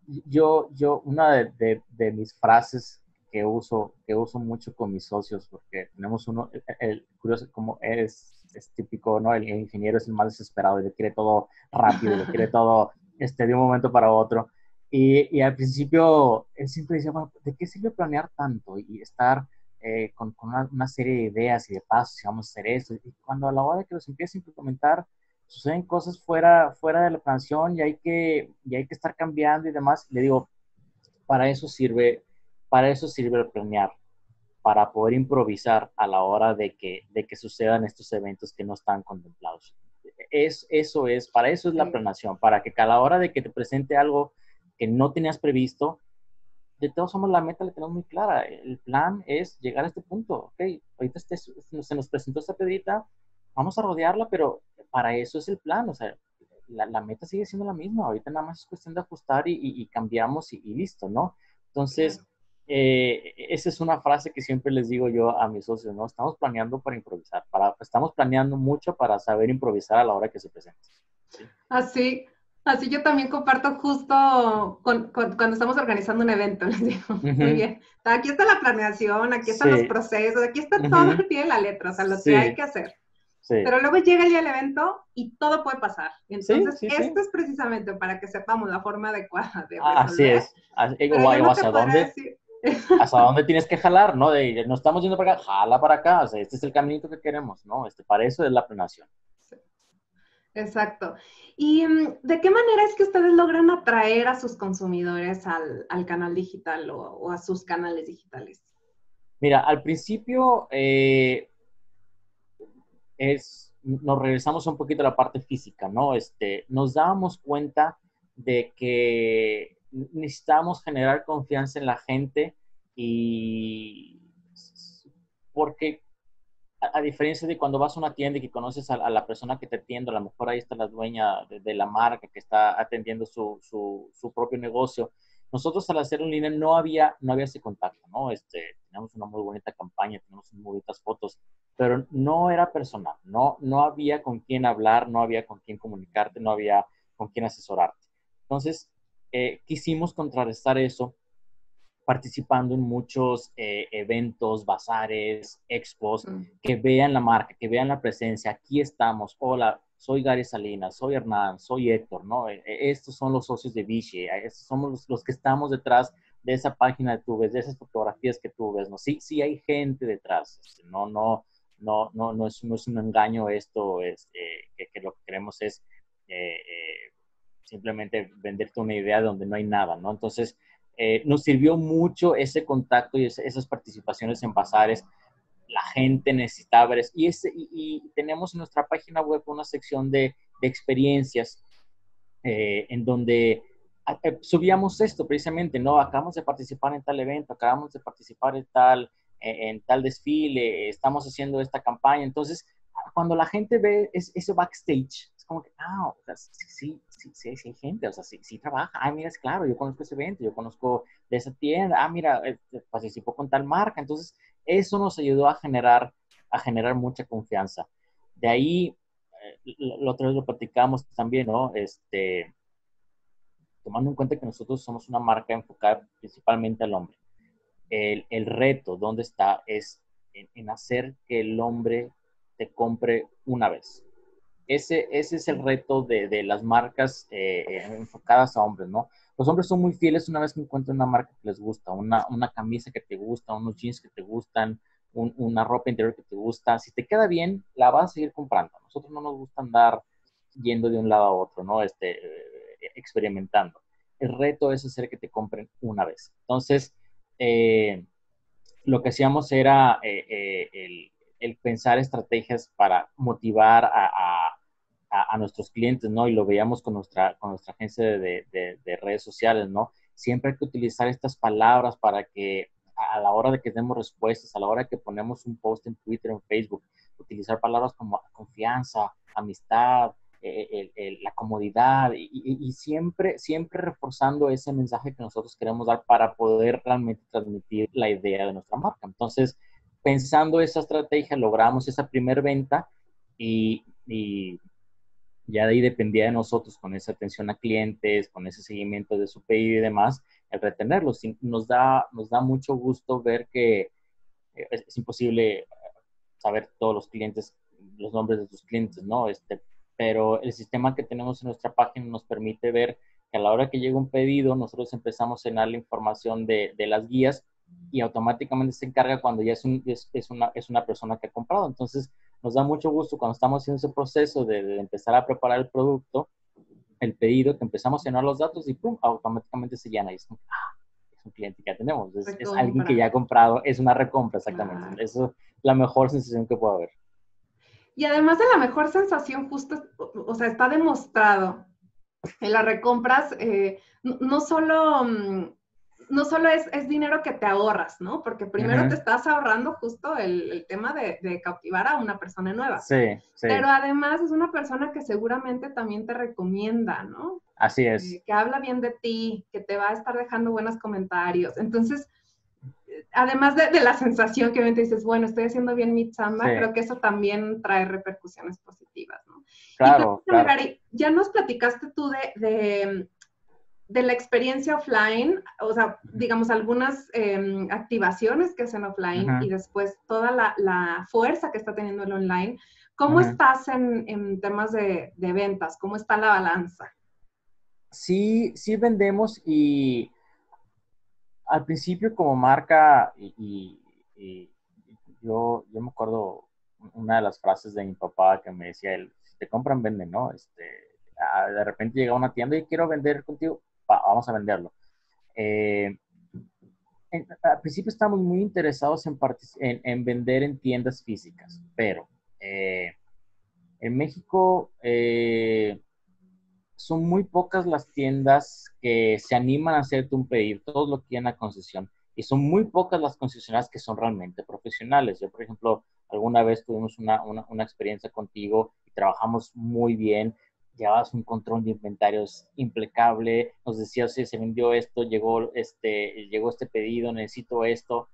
yo, yo una de, de, de mis frases que uso, que uso mucho con mis socios, porque tenemos uno, el, el curioso, como es, es típico, ¿no? El, el ingeniero es el más desesperado y le quiere todo rápido, le quiere todo este, de un momento para otro. Y, y al principio él siempre decía, bueno, ¿de qué sirve planear tanto y estar eh, con, con una, una serie de ideas y de pasos y vamos a hacer esto? Y cuando a la hora de que los empiece a implementar, suceden cosas fuera, fuera de la planeación y hay, que, y hay que estar cambiando y demás. Le digo, para eso sirve, para eso sirve el planear, para poder improvisar a la hora de que, de que sucedan estos eventos que no están contemplados. Es, eso es, para eso es la planeación, para que cada hora de que te presente algo que no tenías previsto, de todos somos la meta la tenemos muy clara. El plan es llegar a este punto. Ok, ahorita este, se nos presentó esta pedrita, vamos a rodearla, pero para eso es el plan. O sea, la, la meta sigue siendo la misma. Ahorita nada más es cuestión de ajustar y, y, y cambiamos y, y listo, ¿no? Entonces, claro. eh, esa es una frase que siempre les digo yo a mis socios, ¿no? Estamos planeando para improvisar. Para, estamos planeando mucho para saber improvisar a la hora que se presente. ¿Sí? Así. Así yo también comparto justo con, con, cuando estamos organizando un evento, les digo, uh-huh. Muy bien, aquí está la planeación, aquí están sí. los procesos, aquí está uh-huh. todo el pie de la letra, o sea, lo sí. que hay que hacer. Sí. Pero luego llega el día del evento y todo puede pasar. Entonces, sí, sí, esto sí. es precisamente para que sepamos la forma adecuada de resolver. Así es. Así, o, no ¿hacia dónde? Decir... ¿Hasta dónde tienes que jalar, no? De, no estamos yendo para acá, jala para acá. O sea, este es el caminito que queremos, ¿no? Este, para eso es la planeación. Sí. Exacto. ¿Y de qué manera es que ustedes logran atraer a sus consumidores al, al canal digital o, o a sus canales digitales? Mira, al principio eh, es, nos regresamos un poquito a la parte física, ¿no? Este, nos dábamos cuenta de que necesitamos generar confianza en la gente y porque a, a diferencia de cuando vas a una tienda y que conoces a, a la persona que te atiende, a lo mejor ahí está la dueña de, de la marca que está atendiendo su, su, su propio negocio. Nosotros al hacer en línea no había, no había ese contacto, ¿no? Este, teníamos una muy bonita campaña, teníamos muy bonitas fotos, pero no era personal, no, no había con quién hablar, no había con quién comunicarte, no había con quién asesorarte. Entonces, eh, quisimos contrarrestar eso participando en muchos eh, eventos, bazares, expos, mm. que vean la marca, que vean la presencia. Aquí estamos. Hola, soy Gary Salinas, soy Hernán, soy Héctor, ¿no? Estos son los socios de Vichy, estos somos los, los que estamos detrás de esa página que tú ves, de esas fotografías que tú ves, ¿no? Sí, sí hay gente detrás, no, no, no, no, no, es, no es un engaño esto, es, eh, que, que lo que queremos es eh, eh, simplemente venderte una idea de donde no hay nada, ¿no? Entonces, eh, nos sirvió mucho ese contacto y ese, esas participaciones en bazares. La gente necesitaba ver eso. Y, ese, y, y tenemos en nuestra página web una sección de, de experiencias eh, en donde eh, subíamos esto precisamente, ¿no? Acabamos de participar en tal evento, acabamos de participar en tal, eh, en tal desfile, estamos haciendo esta campaña. Entonces, cuando la gente ve es, ese backstage, es como que, ah, o sea, sí, sí, sí, sí, sí hay gente, o sea, sí, sí trabaja. Ah, mira, es claro, yo conozco ese evento, yo conozco de esa tienda, ah, mira, eh, participó con tal marca. Entonces, eso nos ayudó a generar, a generar mucha confianza. De ahí, eh, la otra vez lo platicamos también, ¿no? Este, tomando en cuenta que nosotros somos una marca enfocada principalmente al hombre. El, el reto, ¿dónde está? Es en, en hacer que el hombre te compre una vez. Ese, ese es el reto de, de las marcas eh, enfocadas a hombres, ¿no? Los hombres son muy fieles una vez que encuentran una marca que les gusta, una, una camisa que te gusta, unos jeans que te gustan, un, una ropa interior que te gusta. Si te queda bien, la vas a seguir comprando. A nosotros no nos gusta andar yendo de un lado a otro, ¿no? Este, eh, experimentando. El reto es hacer que te compren una vez. Entonces, eh, lo que hacíamos era eh, eh, el, el, pensar estrategias para motivar a, a, a, a, nuestros clientes, ¿no? Y lo veíamos con nuestra, con nuestra agencia de, de, de redes sociales, ¿no? Siempre hay que utilizar estas palabras para que a la hora de que demos respuestas, a la hora que ponemos un post en Twitter, en Facebook, utilizar palabras como confianza, amistad, el, el, la comodidad y, y, y siempre, siempre reforzando ese mensaje que nosotros queremos dar para poder realmente transmitir la idea de nuestra marca. Entonces, pensando esa estrategia, logramos esa primer venta y, y ya de ahí dependía de nosotros con esa atención a clientes, con ese seguimiento de su pedido y demás, el retenerlos. Nos da, nos da mucho gusto ver que es, es imposible saber todos los clientes, los nombres de tus clientes, ¿no? Este, pero el sistema que tenemos en nuestra página nos permite ver que a la hora que llega un pedido, nosotros empezamos a llenar la información de, de las guías y automáticamente se encarga cuando ya es, un, es, es, una, es una persona que ha comprado. Entonces, nos da mucho gusto cuando estamos haciendo ese proceso de, de empezar a preparar el producto, el pedido, que empezamos a llenar los datos y ¡pum! Automáticamente se llena y es como, ah, es un cliente que ya tenemos, es, es alguien que ya ha comprado, es una recompra, exactamente. Claro. Eso es la mejor sensación que puede haber. Y además de la mejor sensación, justo, o sea, está demostrado en las recompras, eh, no, no solo, no solo es, es dinero que te ahorras, ¿no? Porque primero uh-huh. te estás ahorrando justo el, el tema de, de cautivar a una persona nueva. Sí, sí. Pero además es una persona que seguramente también te recomienda, ¿no? Así es. Eh, que habla bien de ti, que te va a estar dejando buenos comentarios. Entonces, además de, de la sensación que obviamente dices, bueno, estoy haciendo bien mi chamba, sí. creo que eso también trae repercusiones positivas, ¿no? Claro, y, claro. Gary, ya nos platicaste tú de, de, de la experiencia offline, o sea, digamos, algunas eh, activaciones que hacen offline uh-huh. y después toda la, la fuerza que está teniendo el online. ¿Cómo uh-huh. estás en, en temas de, de ventas? ¿Cómo está la balanza? Sí, sí vendemos y al principio como marca y, y, y yo, yo me acuerdo una de las frases de mi papá que me decía él, si te compran, venden, ¿no? Este, de repente llega a una tienda y quiero vender contigo, va, vamos a venderlo. Eh, en, al principio estamos muy interesados en, en, en vender en tiendas físicas, pero eh, en México eh, son muy pocas las tiendas que se animan a hacerte un pedido, todos lo quieren a concesión. Y son muy pocas las concesionarias que son realmente profesionales. Yo, por ejemplo, alguna vez tuvimos una, una, una experiencia contigo y trabajamos muy bien. Llevabas un control de inventarios impecable. Nos decías, sí, se vendió esto, llegó este, llegó este pedido, necesito esto.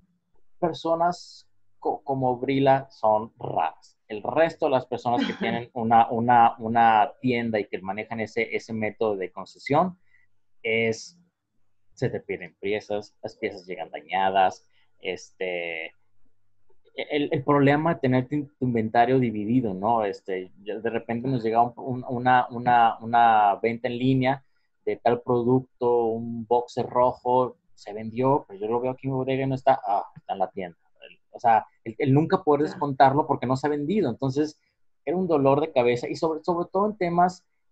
Personas co como Brila son raras. El resto de las personas que tienen una, una, una tienda y que manejan ese, ese método de concesión es... se te pierden piezas, las piezas llegan dañadas, este, el, el problema de tener tu inventario dividido, ¿no? Este, de repente nos llega un, una, una, una venta en línea de tal producto, un boxer rojo, se vendió, pero yo lo veo aquí en mi bodega y no está, ah, está en la tienda. El, o sea, el, el nunca poder descontarlo porque no se ha vendido, entonces era un dolor de cabeza y sobre, sobre todo en temas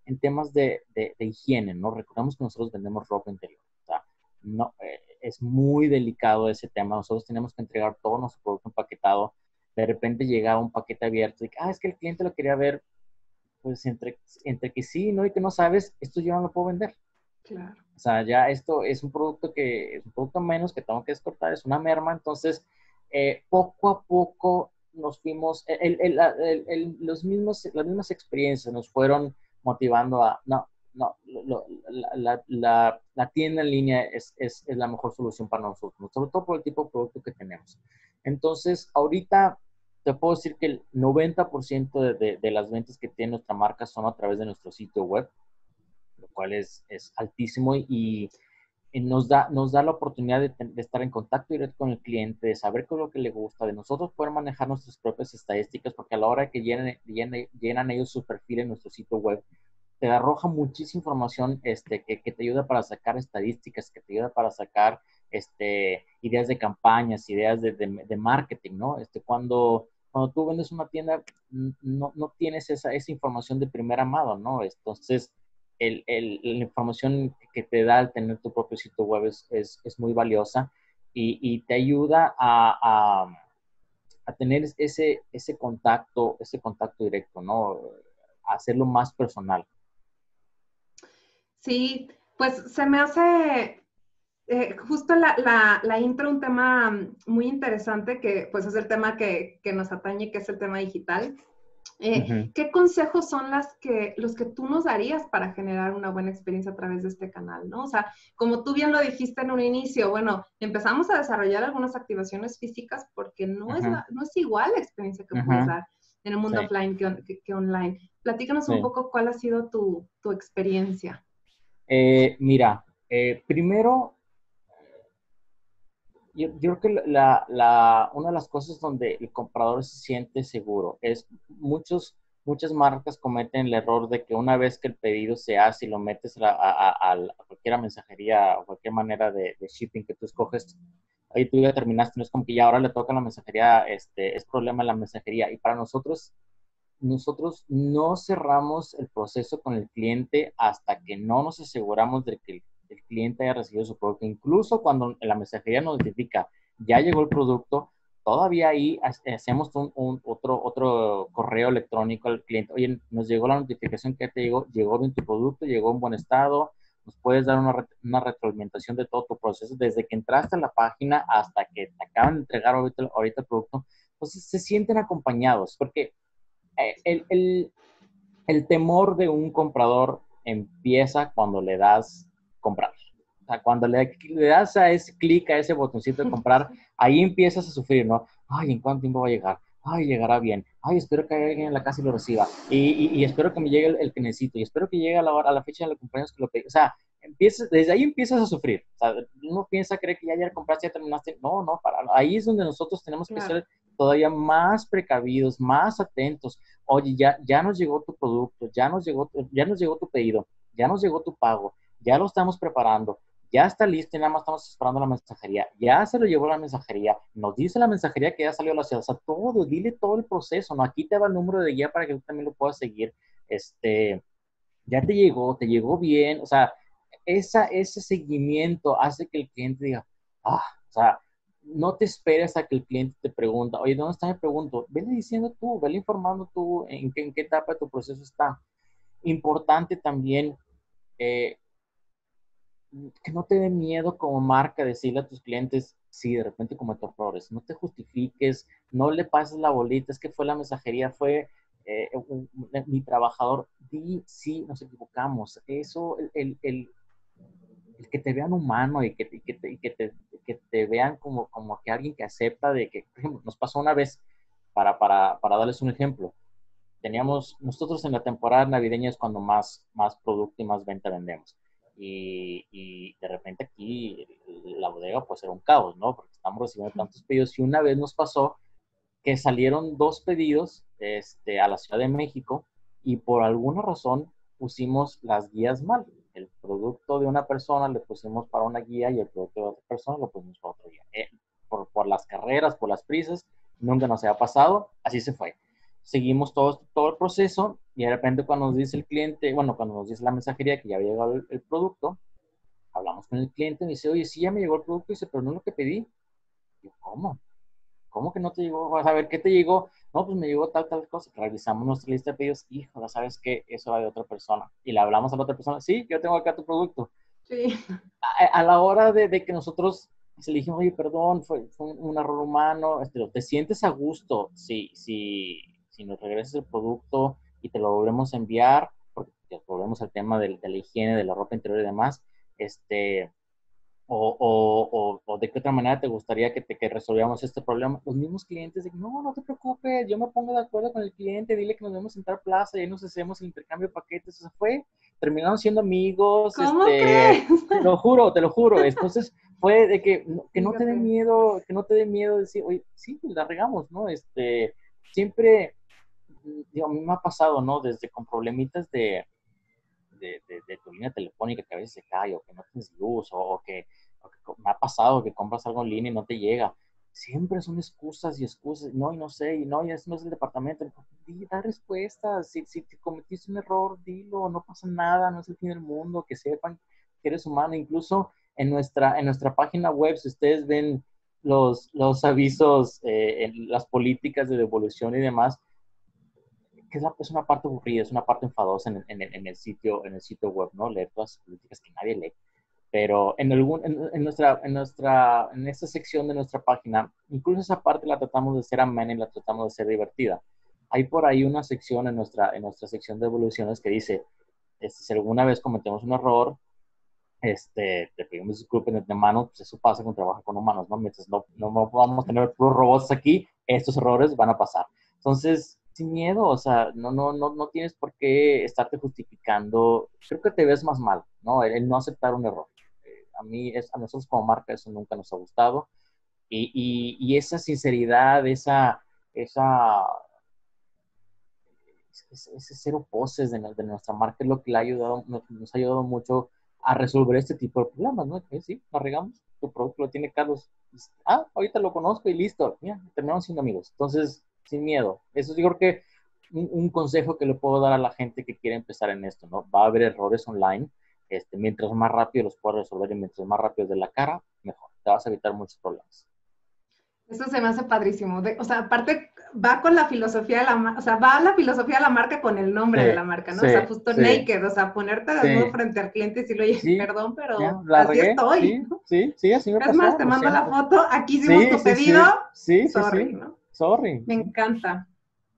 en temas de, de, de higiene, ¿no? Recordemos que nosotros vendemos ropa interior. O sea, no, eh, es muy delicado ese tema. Nosotros tenemos que entregar todo nuestro producto empaquetado. De repente llega un paquete abierto y, ah, es que el cliente lo quería ver. Pues entre, entre que sí, ¿no? Y que no sabes, esto yo no lo puedo vender. Claro. O sea, ya esto es un producto que es un producto menos que tengo que exportar, es una merma. Entonces, eh, poco a poco nos fuimos, el, el, el, el, los mismos, las mismas experiencias nos fueron motivando a, no, no, lo, la, la, la, la tienda en línea es, es, es la mejor solución para nosotros, sobre todo por el tipo de producto que tenemos. Entonces, ahorita te puedo decir que el noventa por ciento de, de, de las ventas que tiene nuestra marca son a través de nuestro sitio web, lo cual es, es altísimo y, y nos, da, nos da la oportunidad de, de estar en contacto directo con el cliente, de saber qué es lo que le gusta, de nosotros poder manejar nuestras propias estadísticas, porque a la hora de que llenen, llenen, llenan ellos su perfil en nuestro sitio web, te arroja muchísima información este, que, que te ayuda para sacar estadísticas, que te ayuda para sacar este, ideas de campañas, ideas de, de, de marketing, ¿no? Este, cuando, cuando tú vendes una tienda, no, no tienes esa, esa información de primera mano, ¿no? Entonces, el, el, la información que te da al tener tu propio sitio web es, es, es muy valiosa y, y te ayuda a, a, a tener ese, ese contacto, ese contacto directo, ¿no? A hacerlo más personal. Sí, pues se me hace eh, justo la, la, la, intro un tema muy interesante que pues es el tema que, que nos atañe, que es el tema digital. Eh, Uh-huh. ¿Qué consejos son las que, los que tú nos darías para generar una buena experiencia a través de este canal, ¿no? O sea, como tú bien lo dijiste en un inicio, bueno, empezamos a desarrollar algunas activaciones físicas porque no, Uh-huh. es, la, no es igual la experiencia que Uh-huh. puedes dar en el mundo Sí. offline que, que, que online. Platícanos Sí. un poco cuál ha sido tu, tu experiencia. Eh, mira, eh, primero, yo, yo creo que la, la, una de las cosas donde el comprador se siente seguro es muchos, muchas marcas cometen el error de que una vez que el pedido se hace y lo metes a, a, a, a cualquier mensajería o cualquier manera de, de shipping que tú escoges, ahí tú ya terminaste, no es como que ya ahora le toca la mensajería, este, es problema la mensajería. Y para nosotros, nosotros no cerramos el proceso con el cliente hasta que no nos aseguramos de que el, el cliente haya recibido su producto. Incluso cuando la mensajería nos notifica, ya llegó el producto, todavía ahí hacemos un, un, otro, otro correo electrónico al cliente. Oye, nos llegó la notificación que te llegó, llegó bien tu producto, llegó en buen estado, nos puedes dar una, una retroalimentación de todo tu proceso, desde que entraste a la página hasta que te acaban de entregar ahorita, ahorita el producto. Entonces se sienten acompañados, porque el, el, el temor de un comprador empieza cuando le das comprar. O sea, cuando le, le das a ese clic, a ese botoncito de comprar, ahí empiezas a sufrir, ¿no? Ay, ¿en cuánto tiempo va a llegar? Ay, llegará bien. Ay, espero que haya alguien en la casa y lo reciba. Y, y, y espero que me llegue el, el que necesito. Y espero que llegue a la, hora, a la fecha de la cumpleaños que lo pedí. O sea, empiezas, desde ahí empiezas a sufrir. O sea, uno piensa, cree que ya ayer compraste, ya terminaste. No, no, para. Ahí es donde nosotros tenemos que Claro. ser todavía más precavidos, más atentos. Oye, ya, ya nos llegó tu producto, ya nos llegó, ya nos llegó tu pedido, ya nos llegó tu pago, ya lo estamos preparando, ya está listo y nada más estamos esperando la mensajería, ya se lo llevó la mensajería, nos dice la mensajería que ya salió a la ciudad, o sea, todo, dile todo el proceso, ¿no? Aquí te va el número de guía para que tú también lo puedas seguir, este, ya te llegó, te llegó bien, o sea, esa, ese seguimiento hace que el cliente diga, ah, o sea, no te esperes a que el cliente te pregunta, oye, ¿dónde está mi pregunto? Vele diciendo tú, vele informando tú en qué, en qué etapa de tu proceso está. Importante también eh, que no te dé miedo como marca decirle a tus clientes, sí, de repente cometo errores, no te justifiques, no le pases la bolita, es que fue la mensajería, fue eh, un, un, mi trabajador, di, sí, nos equivocamos. Eso, el, el, el, el que te vean humano y que, y que, te, y que, te, que te vean como, como que alguien que acepta de que, por ejemplo, nos pasó una vez, para, para, para darles un ejemplo, teníamos, nosotros en la temporada navideña es cuando más, más producto y más venta vendemos. Y, y de repente aquí la bodega pues era un caos, ¿no? Porque estamos recibiendo tantos pedidos y una vez nos pasó que salieron dos pedidos este, a la Ciudad de México y por alguna razón pusimos las guías mal. El producto de una persona le pusimos para una guía y el producto de otra persona lo pusimos para otra guía. Eh, por, por las carreras, por las prisas, nunca nos había pasado, así se fue. seguimos todo, todo el proceso y de repente cuando nos dice el cliente, bueno, cuando nos dice la mensajería que ya había llegado el, el producto, hablamos con el cliente y me dice, oye, sí, ya me llegó el producto, y dice, pero no es lo que pedí. Y yo, ¿cómo? ¿Cómo que no te llegó? Vas a ver, ¿qué te llegó? No, pues me llegó tal, tal cosa. Revisamos nuestra lista de pedidos. Híjole, ¿sabes qué? Eso va de otra persona. Y le hablamos a la otra persona. Sí, yo tengo acá tu producto. Sí. A, a la hora de, de, que nosotros se le dijimos, oye, perdón, fue, fue un, un, error humano. Este, ¿te sientes a gusto si, si, si nos regresas el producto y te lo volvemos a enviar? Porque volvemos al tema de, de la higiene, de la ropa interior y demás. Este... O, o, o, o de qué otra manera te gustaría que, te, que resolviéramos este problema. Los mismos clientes dicen, no, no te preocupes, yo me pongo de acuerdo con el cliente, dile que nos vemos en tal plaza y ahí nos hacemos el intercambio de paquetes. O sea, fue, terminaron siendo amigos, ¿Cómo este, crees? te lo juro, te lo juro. Entonces fue de que, que no te dé Fíjate. miedo, que no te dé miedo decir, oye, sí, la regamos, ¿no? Este, siempre, digo, a mí me ha pasado, ¿no? Desde con problemitas de, de, de, de tu línea telefónica que a veces se cae o que no tienes luz o, o, que, o que me ha pasado que compras algo en línea y no te llega. Siempre son excusas y excusas. No, y no sé, y no, y eso no es el departamento. Di, da respuestas. Si, si te cometiste un error, dilo, no pasa nada, no es el fin del mundo, que sepan que eres humano. Incluso en nuestra, en nuestra página web, si ustedes ven los, los avisos, eh, en las políticas de devolución y demás, que es, la, es, una parte aburrida, es una parte enfadosa en, en, en, el sitio, en el sitio web, ¿no? Leer todas las políticas que nadie lee. Pero en, algún, en, en, nuestra, en, nuestra, en esta sección de nuestra página, incluso esa parte la tratamos de hacer amena y la tratamos de hacer divertida. Hay por ahí una sección en nuestra, en nuestra sección de evoluciones que dice, este, si alguna vez cometemos un error, este, te pedimos disculpas de antemano, pues eso pasa cuando trabaja con humanos, ¿no? Mientras no, no, no podamos tener puros robots aquí, estos errores van a pasar. Entonces, sin miedo, o sea, no, no, no, no tienes por qué estarte justificando. Creo que te ves más mal, ¿no? El, el no aceptar un error. Eh, a mí, es, a nosotros como marca, eso nunca nos ha gustado. Y, y, y esa sinceridad, esa, esa, ese, ese cero poses de, de, nuestra marca es lo que le ha ayudado, nos, nos ha ayudado mucho a resolver este tipo de problemas, ¿no? Que sí, la regamos, tu producto lo tiene Carlos. Ah, ahorita lo conozco y listo. Mira, terminamos siendo amigos. Entonces, sin miedo. Eso yo creo que un, un, consejo que le puedo dar a la gente que quiere empezar en esto, ¿no? Va a haber errores online. Este, mientras más rápido los puedas resolver y mientras más rápido de la cara, mejor. Te vas a evitar muchos problemas. Eso se me hace padrísimo. De, o sea, aparte va con la filosofía de la marca, o sea, va la filosofía de la marca con el nombre Sí, de la marca, ¿no? sí, O sea, justo sí, naked, o sea, ponerte desnudo sí, frente al cliente y decirle, oye, sí, perdón, ya, pero la así regué, estoy, sí, ¿no? sí, sí, así me Es más, pasó, te lo mando la siento. foto, aquí hicimos Sí, tu sí, pedido, sí, sí, sí, sorry, sí, ¿no? sorry. Me Sí. encanta.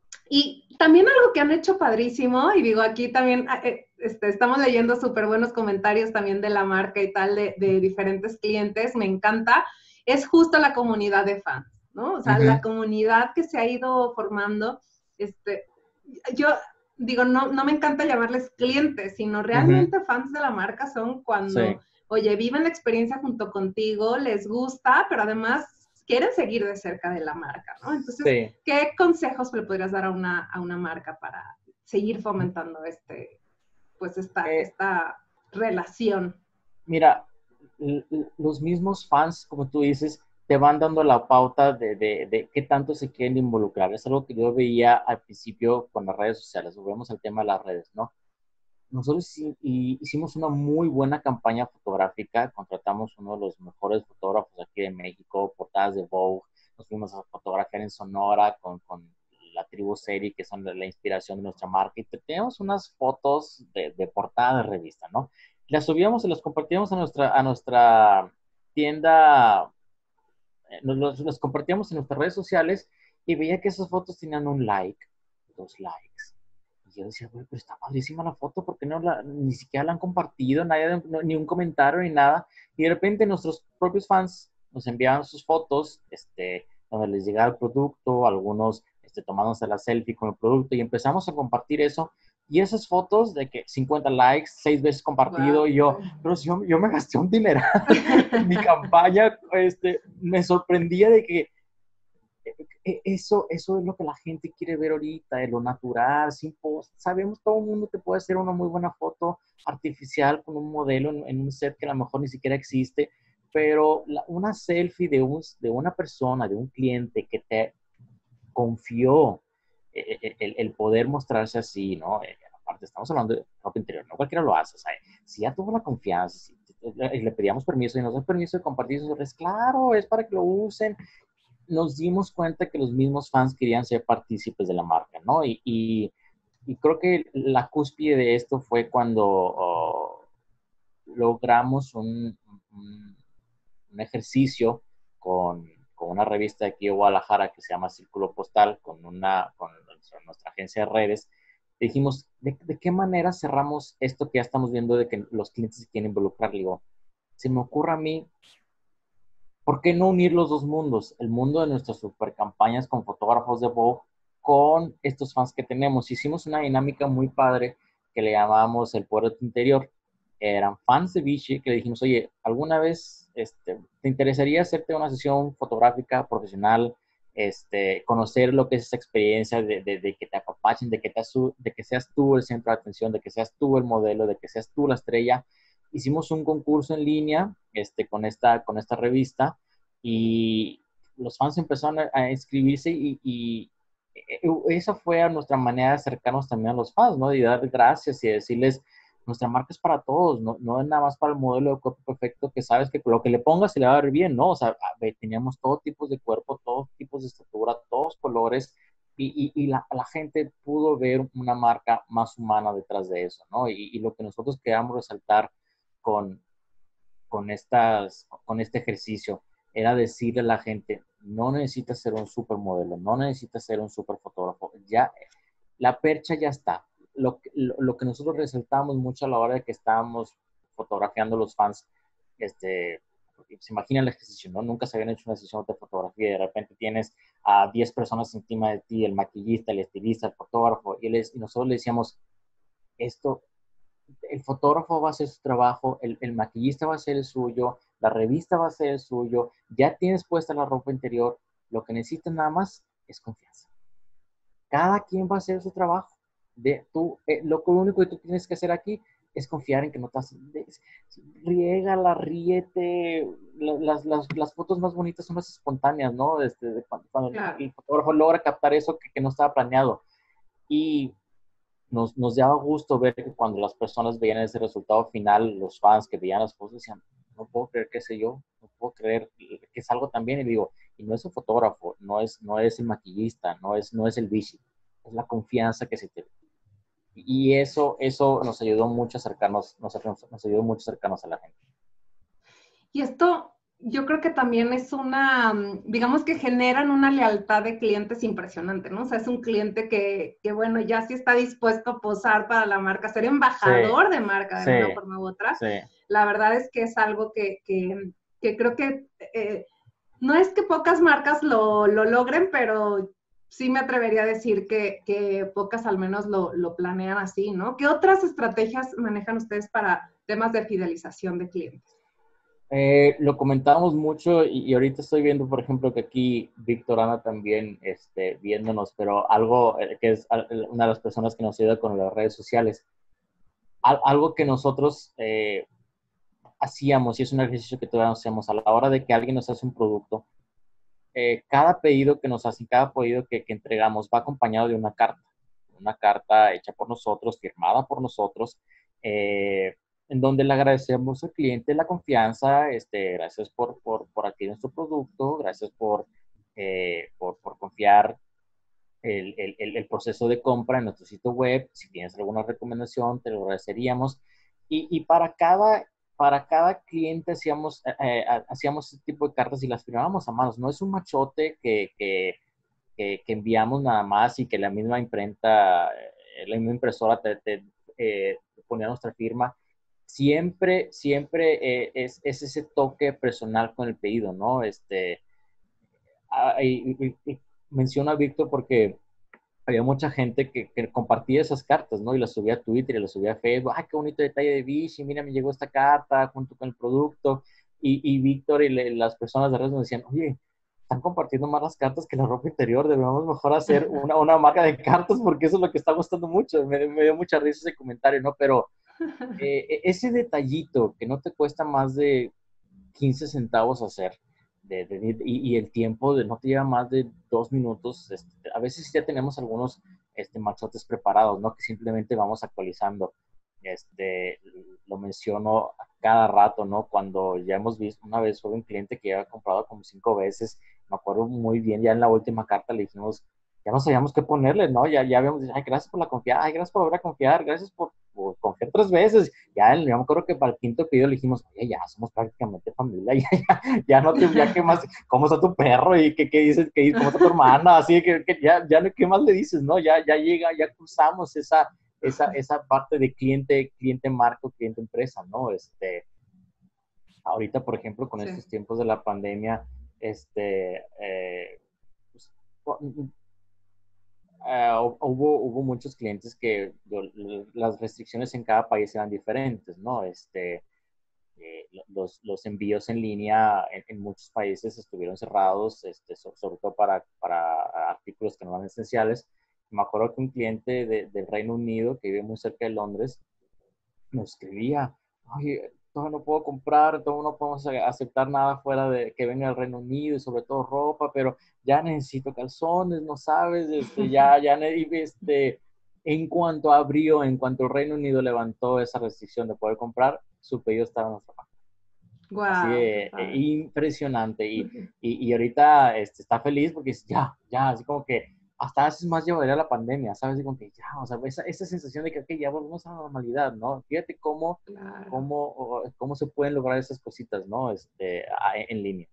Y también algo que han hecho padrísimo, y digo, aquí también eh, este, estamos leyendo súper buenos comentarios también de la marca y tal, de, de diferentes clientes, me encanta, es justo la comunidad de fans, ¿no? O sea, uh-huh. La comunidad que se ha ido formando, este, yo digo, no, no me encanta llamarles clientes, sino realmente uh-huh. fans de la marca son cuando, sí. oye, viven la experiencia junto contigo, les gusta, pero además quieren seguir de cerca de la marca, ¿no? Entonces, sí. ¿qué consejos le podrías dar a una, a una marca para seguir fomentando este, pues esta, eh, esta relación? Mira, los mismos fans, como tú dices, te van dando la pauta de, de, de qué tanto se quieren involucrar. Es algo que yo veía al principio con las redes sociales. Volvemos al tema de las redes, ¿no? Nosotros hicimos una muy buena campaña fotográfica, contratamos uno de los mejores fotógrafos aquí de México, portadas de Vogue, nos fuimos a fotografiar en Sonora con, con la tribu Seri, que son la, la inspiración de nuestra marca, y tenemos unas fotos de, de portada de revista, ¿no? Las subíamos y las compartíamos a nuestra, a nuestra tienda, nos las compartíamos en nuestras redes sociales y veía que esas fotos tenían un like, dos likes. Y yo decía, güey, pero está padrísima la foto, ¿por qué no la, ni siquiera la han compartido, nadie, no, ni un comentario ni nada? Y de repente nuestros propios fans nos enviaban sus fotos, este, donde les llegaba el producto, algunos este, tomándose la selfie con el producto, y empezamos a compartir eso. Y esas fotos de que cincuenta likes, seis veces compartido, wow. Y yo, pero si yo, yo me gasté un dinero en mi campaña, este, me sorprendía de que Eso, eso es lo que la gente quiere ver ahorita, de lo natural, sin post. Sabemos, todo el mundo te puede hacer una muy buena foto artificial con un modelo en, en un set que a lo mejor ni siquiera existe, pero la, una selfie de, un, de una persona, de un cliente que te confió el, el, el poder mostrarse así, ¿no? Eh, aparte, estamos hablando de ropa interior, no cualquiera lo hace, o sea, si ya tuvo la confianza, si le, le pedíamos permiso y nos dan permiso de compartir sus redes, claro, es para que lo usen. Nos dimos cuenta que los mismos fans querían ser partícipes de la marca, ¿no? Y, y, y creo que la cúspide de esto fue cuando oh, logramos un, un, un ejercicio con, con, una revista de aquí de Guadalajara que se llama Círculo Postal, con, una, con nuestra, nuestra agencia de redes. Dijimos, ¿de, ¿de qué manera cerramos esto que ya estamos viendo de que los clientes se quieren involucrar? Digo, se me ocurre a mí, ¿por qué no unir los dos mundos? El mundo de nuestras super campañas con fotógrafos de Vogue con estos fans que tenemos. Hicimos una dinámica muy padre que le llamábamos el poder de tu interior. Eran fans de Vichy que le dijimos, oye, ¿alguna vez este, te interesaría hacerte una sesión fotográfica profesional? Este, conocer lo que es esa experiencia de, de, de que te apapachen, de que, te, de que seas tú el centro de atención, de que seas tú el modelo, de que seas tú la estrella. Hicimos un concurso en línea este, con, esta, con esta revista y los fans empezaron a, a inscribirse y, y esa fue nuestra manera de acercarnos también a los fans, ¿no? Y dar gracias y decirles, nuestra marca es para todos, no, no es nada más para el modelo de cuerpo perfecto que sabes que lo que le pongas se le va a ver bien, ¿no? O sea, teníamos todo tipos de cuerpo, todos tipos de estatura, todos colores y, y, y la, la gente pudo ver una marca más humana detrás de eso, ¿no? Y, y lo que nosotros queríamos resaltar con, con, estas, con este ejercicio era decirle a la gente, no necesitas ser un supermodelo, no necesitas ser un superfotógrafo, ya la percha ya está. Lo, lo, lo que nosotros resaltamos mucho a la hora de que estábamos fotografiando los fans, este, se imaginan el ejercicio, ¿no? Nunca se habían hecho una sesión de fotografía y de repente tienes a diez personas encima de ti, el maquillista, el estilista, el fotógrafo, y, él es, y nosotros le decíamos, esto, el fotógrafo va a hacer su trabajo, el, el maquillista va a hacer el suyo, la revista va a hacer el suyo, ya tienes puesta la ropa interior, lo que necesitas nada más es confianza. Cada quien va a hacer su trabajo. De, tú, eh, lo único que tú tienes que hacer aquí es confiar en que no te haces, riégala, ríete, las, las, las fotos más bonitas son las espontáneas, ¿no? Este, de cuando, cuando claro. el fotógrafo logra captar eso que, que no estaba planeado. Y nos, nos daba gusto ver que cuando las personas veían ese resultado final, los fans que veían las fotos decían, no puedo creer que sé yo, no puedo creer que es algo también. Y digo, y no es el fotógrafo, no es, no es el maquillista, no es, no es el bici, es la confianza que se tiene. Y eso, eso nos ayudó mucho a acercarnos, nos, nos ayudó mucho a acercarnos a la gente. Y esto, yo creo que también es una, digamos que generan una lealtad de clientes impresionante, ¿no? O sea, es un cliente que, que bueno, ya sí está dispuesto a posar para la marca, ser embajador sí, de marca de sí, una forma u otra. Sí. La verdad es que es algo que, que, que creo que eh, no es que pocas marcas lo, lo logren, pero sí me atrevería a decir que, que pocas al menos lo, lo planean así, ¿no? ¿Qué otras estrategias manejan ustedes para temas de fidelización de clientes? Eh, lo comentábamos mucho y, y ahorita estoy viendo, por ejemplo, que aquí Víctor anda también este, viéndonos, pero algo eh, que es una de las personas que nos ayuda con las redes sociales. Al, algo que nosotros eh, hacíamos, y es un ejercicio que todavía hacemos, a la hora de que alguien nos hace un producto, eh, cada pedido que nos hacen, cada pedido que, que entregamos va acompañado de una carta, una carta hecha por nosotros, firmada por nosotros, eh, en donde le agradecemos al cliente la confianza, este, gracias por, por, por adquirir nuestro producto, gracias por, eh, por, por confiar el, el, el proceso de compra en nuestro sitio web. Si tienes alguna recomendación, te lo agradeceríamos. Y, y para cada para cada cliente hacíamos, eh, hacíamos este tipo de cartas y las firmábamos a manos. No es un machote que, que, que, que enviamos nada más y que la misma imprenta, la misma impresora te, te eh, ponía nuestra firma. Siempre, siempre eh, es, es ese toque personal con el pedido, ¿no? Este, ah, y, y, y menciono a Víctor porque había mucha gente que, que compartía esas cartas, ¿no? Y las subía a Twitter y las subía a Facebook. ¡Ay, qué bonito detalle de Vichy! Mira, me llegó esta carta junto con el producto. Y, y Víctor y le, las personas de redes nos decían, oye, están compartiendo más las cartas que la ropa interior. Debemos mejor hacer una, una marca de cartas porque eso es lo que está gustando mucho. Me, me dio mucha risa ese comentario, ¿no? Pero eh, ese detallito que no te cuesta más de quince centavos hacer, de, de, y, y el tiempo de, no te lleva más de dos minutos. Este, a veces ya tenemos algunos este, machotes preparados, ¿no? Que simplemente vamos actualizando. Este, lo menciono a cada rato, ¿no? Cuando ya hemos visto, una vez fue un cliente que ya había comprado como cinco veces, me acuerdo muy bien, ya en la última carta le dijimos, ya no sabíamos qué ponerle, ¿no? Ya, ya habíamos dicho, ay, gracias por la confianza, ay, gracias por volver a confiar, gracias por, por confiar tres veces. Ya, yo me acuerdo que para el quinto pedido le dijimos, oye, ya somos prácticamente familia, ya, ya, ya no te, ya qué más, cómo está tu perro y qué, qué dices, qué, cómo está tu hermana, así que, que ya, ya, ¿qué más le dices, no? Ya, ya llega, ya cruzamos esa, esa, esa parte de cliente, cliente marco, cliente empresa, ¿no? Este, ahorita, por ejemplo, con Sí. estos tiempos de la pandemia, este, eh, pues, Uh, hubo, hubo muchos clientes que yo, las restricciones en cada país eran diferentes, ¿no? Este, eh, los, los envíos en línea en, en, muchos países estuvieron cerrados, este, sobre, sobre todo para, para artículos que no eran esenciales. Me acuerdo que un cliente de, del Reino Unido que vive muy cerca de Londres nos escribía, oye, todavía no puedo comprar, todavía no podemos aceptar nada fuera de que venga del Reino Unido y sobre todo ropa, pero ya necesito calzones, no sabes, este, ya, ya, este, en cuanto abrió, en cuanto el Reino Unido levantó esa restricción de poder comprar, su pedido estaba en nuestra página. Wow, Así de eh, impresionante. Y, y, y ahorita este, está feliz porque ya, ya, así como que hasta haces más llevadera la pandemia, ¿sabes? Y como que ya, o sea, esa, esa sensación de que okay, ya volvemos a la normalidad, ¿no? Fíjate cómo, claro. cómo, cómo se pueden lograr esas cositas, ¿no? Este, en línea.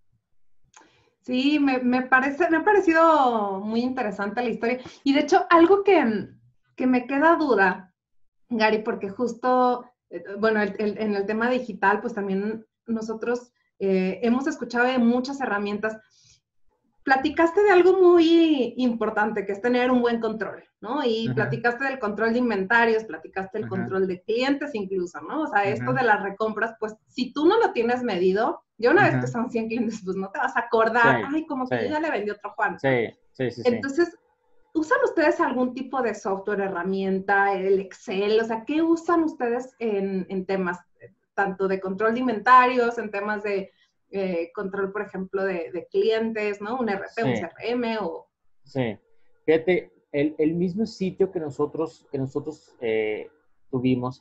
Sí, me, me, parece, me ha parecido muy interesante la historia. Y de hecho, algo que, que me queda duda, Gary, porque justo, bueno, el, el, en el tema digital, pues también nosotros eh, hemos escuchado de muchas herramientas. Platicaste de algo muy importante, que es tener un buen control, ¿no? Y uh-huh. platicaste del control de inventarios, platicaste del uh-huh. control de clientes incluso, ¿no? O sea, uh-huh. esto de las recompras, pues si tú no lo tienes medido, ya una uh-huh. vez que son cien clientes, pues no te vas a acordar, sí, ay, como sí. que yo ya le vendí otro Juan. Sí, sí, sí. Entonces, sí. ¿usan ustedes algún tipo de software, herramienta, el Excel? O sea, ¿qué usan ustedes en, en temas tanto de control de inventarios, en temas de eh, control, por ejemplo, de, de clientes, ¿no? Un R P, sí. un C R M o... Sí. Fíjate, el, el mismo sitio que nosotros, que nosotros eh, tuvimos,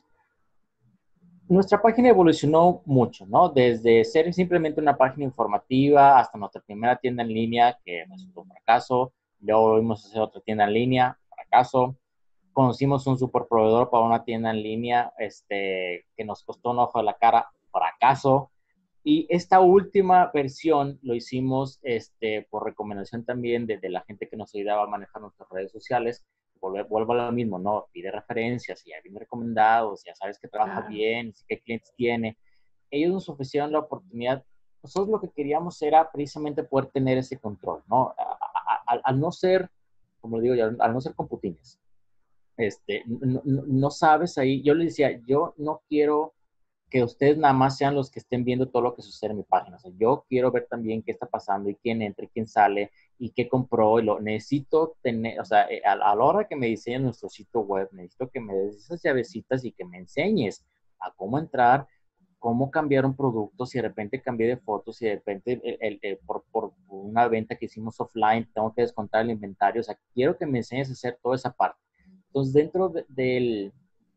nuestra página evolucionó mucho, ¿no? Desde ser simplemente una página informativa hasta nuestra primera tienda en línea, que resultó un fracaso. Luego volvimos a hacer otra tienda en línea, fracaso. Conocimos un super proveedor para una tienda en línea este, que nos costó un ojo de la cara, fracaso. Y esta última versión lo hicimos este, por recomendación también de, de la gente que nos ayudaba a manejar nuestras redes sociales. Vuelvo, vuelvo a lo mismo, ¿no? Pide referencias, ya bien recomendados, ya sabes que trabaja claro. bien, qué clientes tiene. Ellos nos ofrecieron la oportunidad. Nosotros lo que queríamos era precisamente poder tener ese control, ¿no? Al, al no ser, como le digo, al no ser computines. Este, no, no, no sabes ahí, yo le decía, yo no quiero que ustedes nada más sean los que estén viendo todo lo que sucede en mi página. O sea, yo quiero ver también qué está pasando y quién entra y quién sale y qué compró. Y lo necesito tener, o sea, a, a la hora que me diseñen nuestro sitio web, necesito que me des esas llavecitas y que me enseñes a cómo entrar, cómo cambiar un producto, si de repente cambié de fotos, si de repente el, el, el, por, por una venta que hicimos offline tengo que descontar el inventario. O sea, quiero que me enseñes a hacer toda esa parte. Entonces, dentro de, del,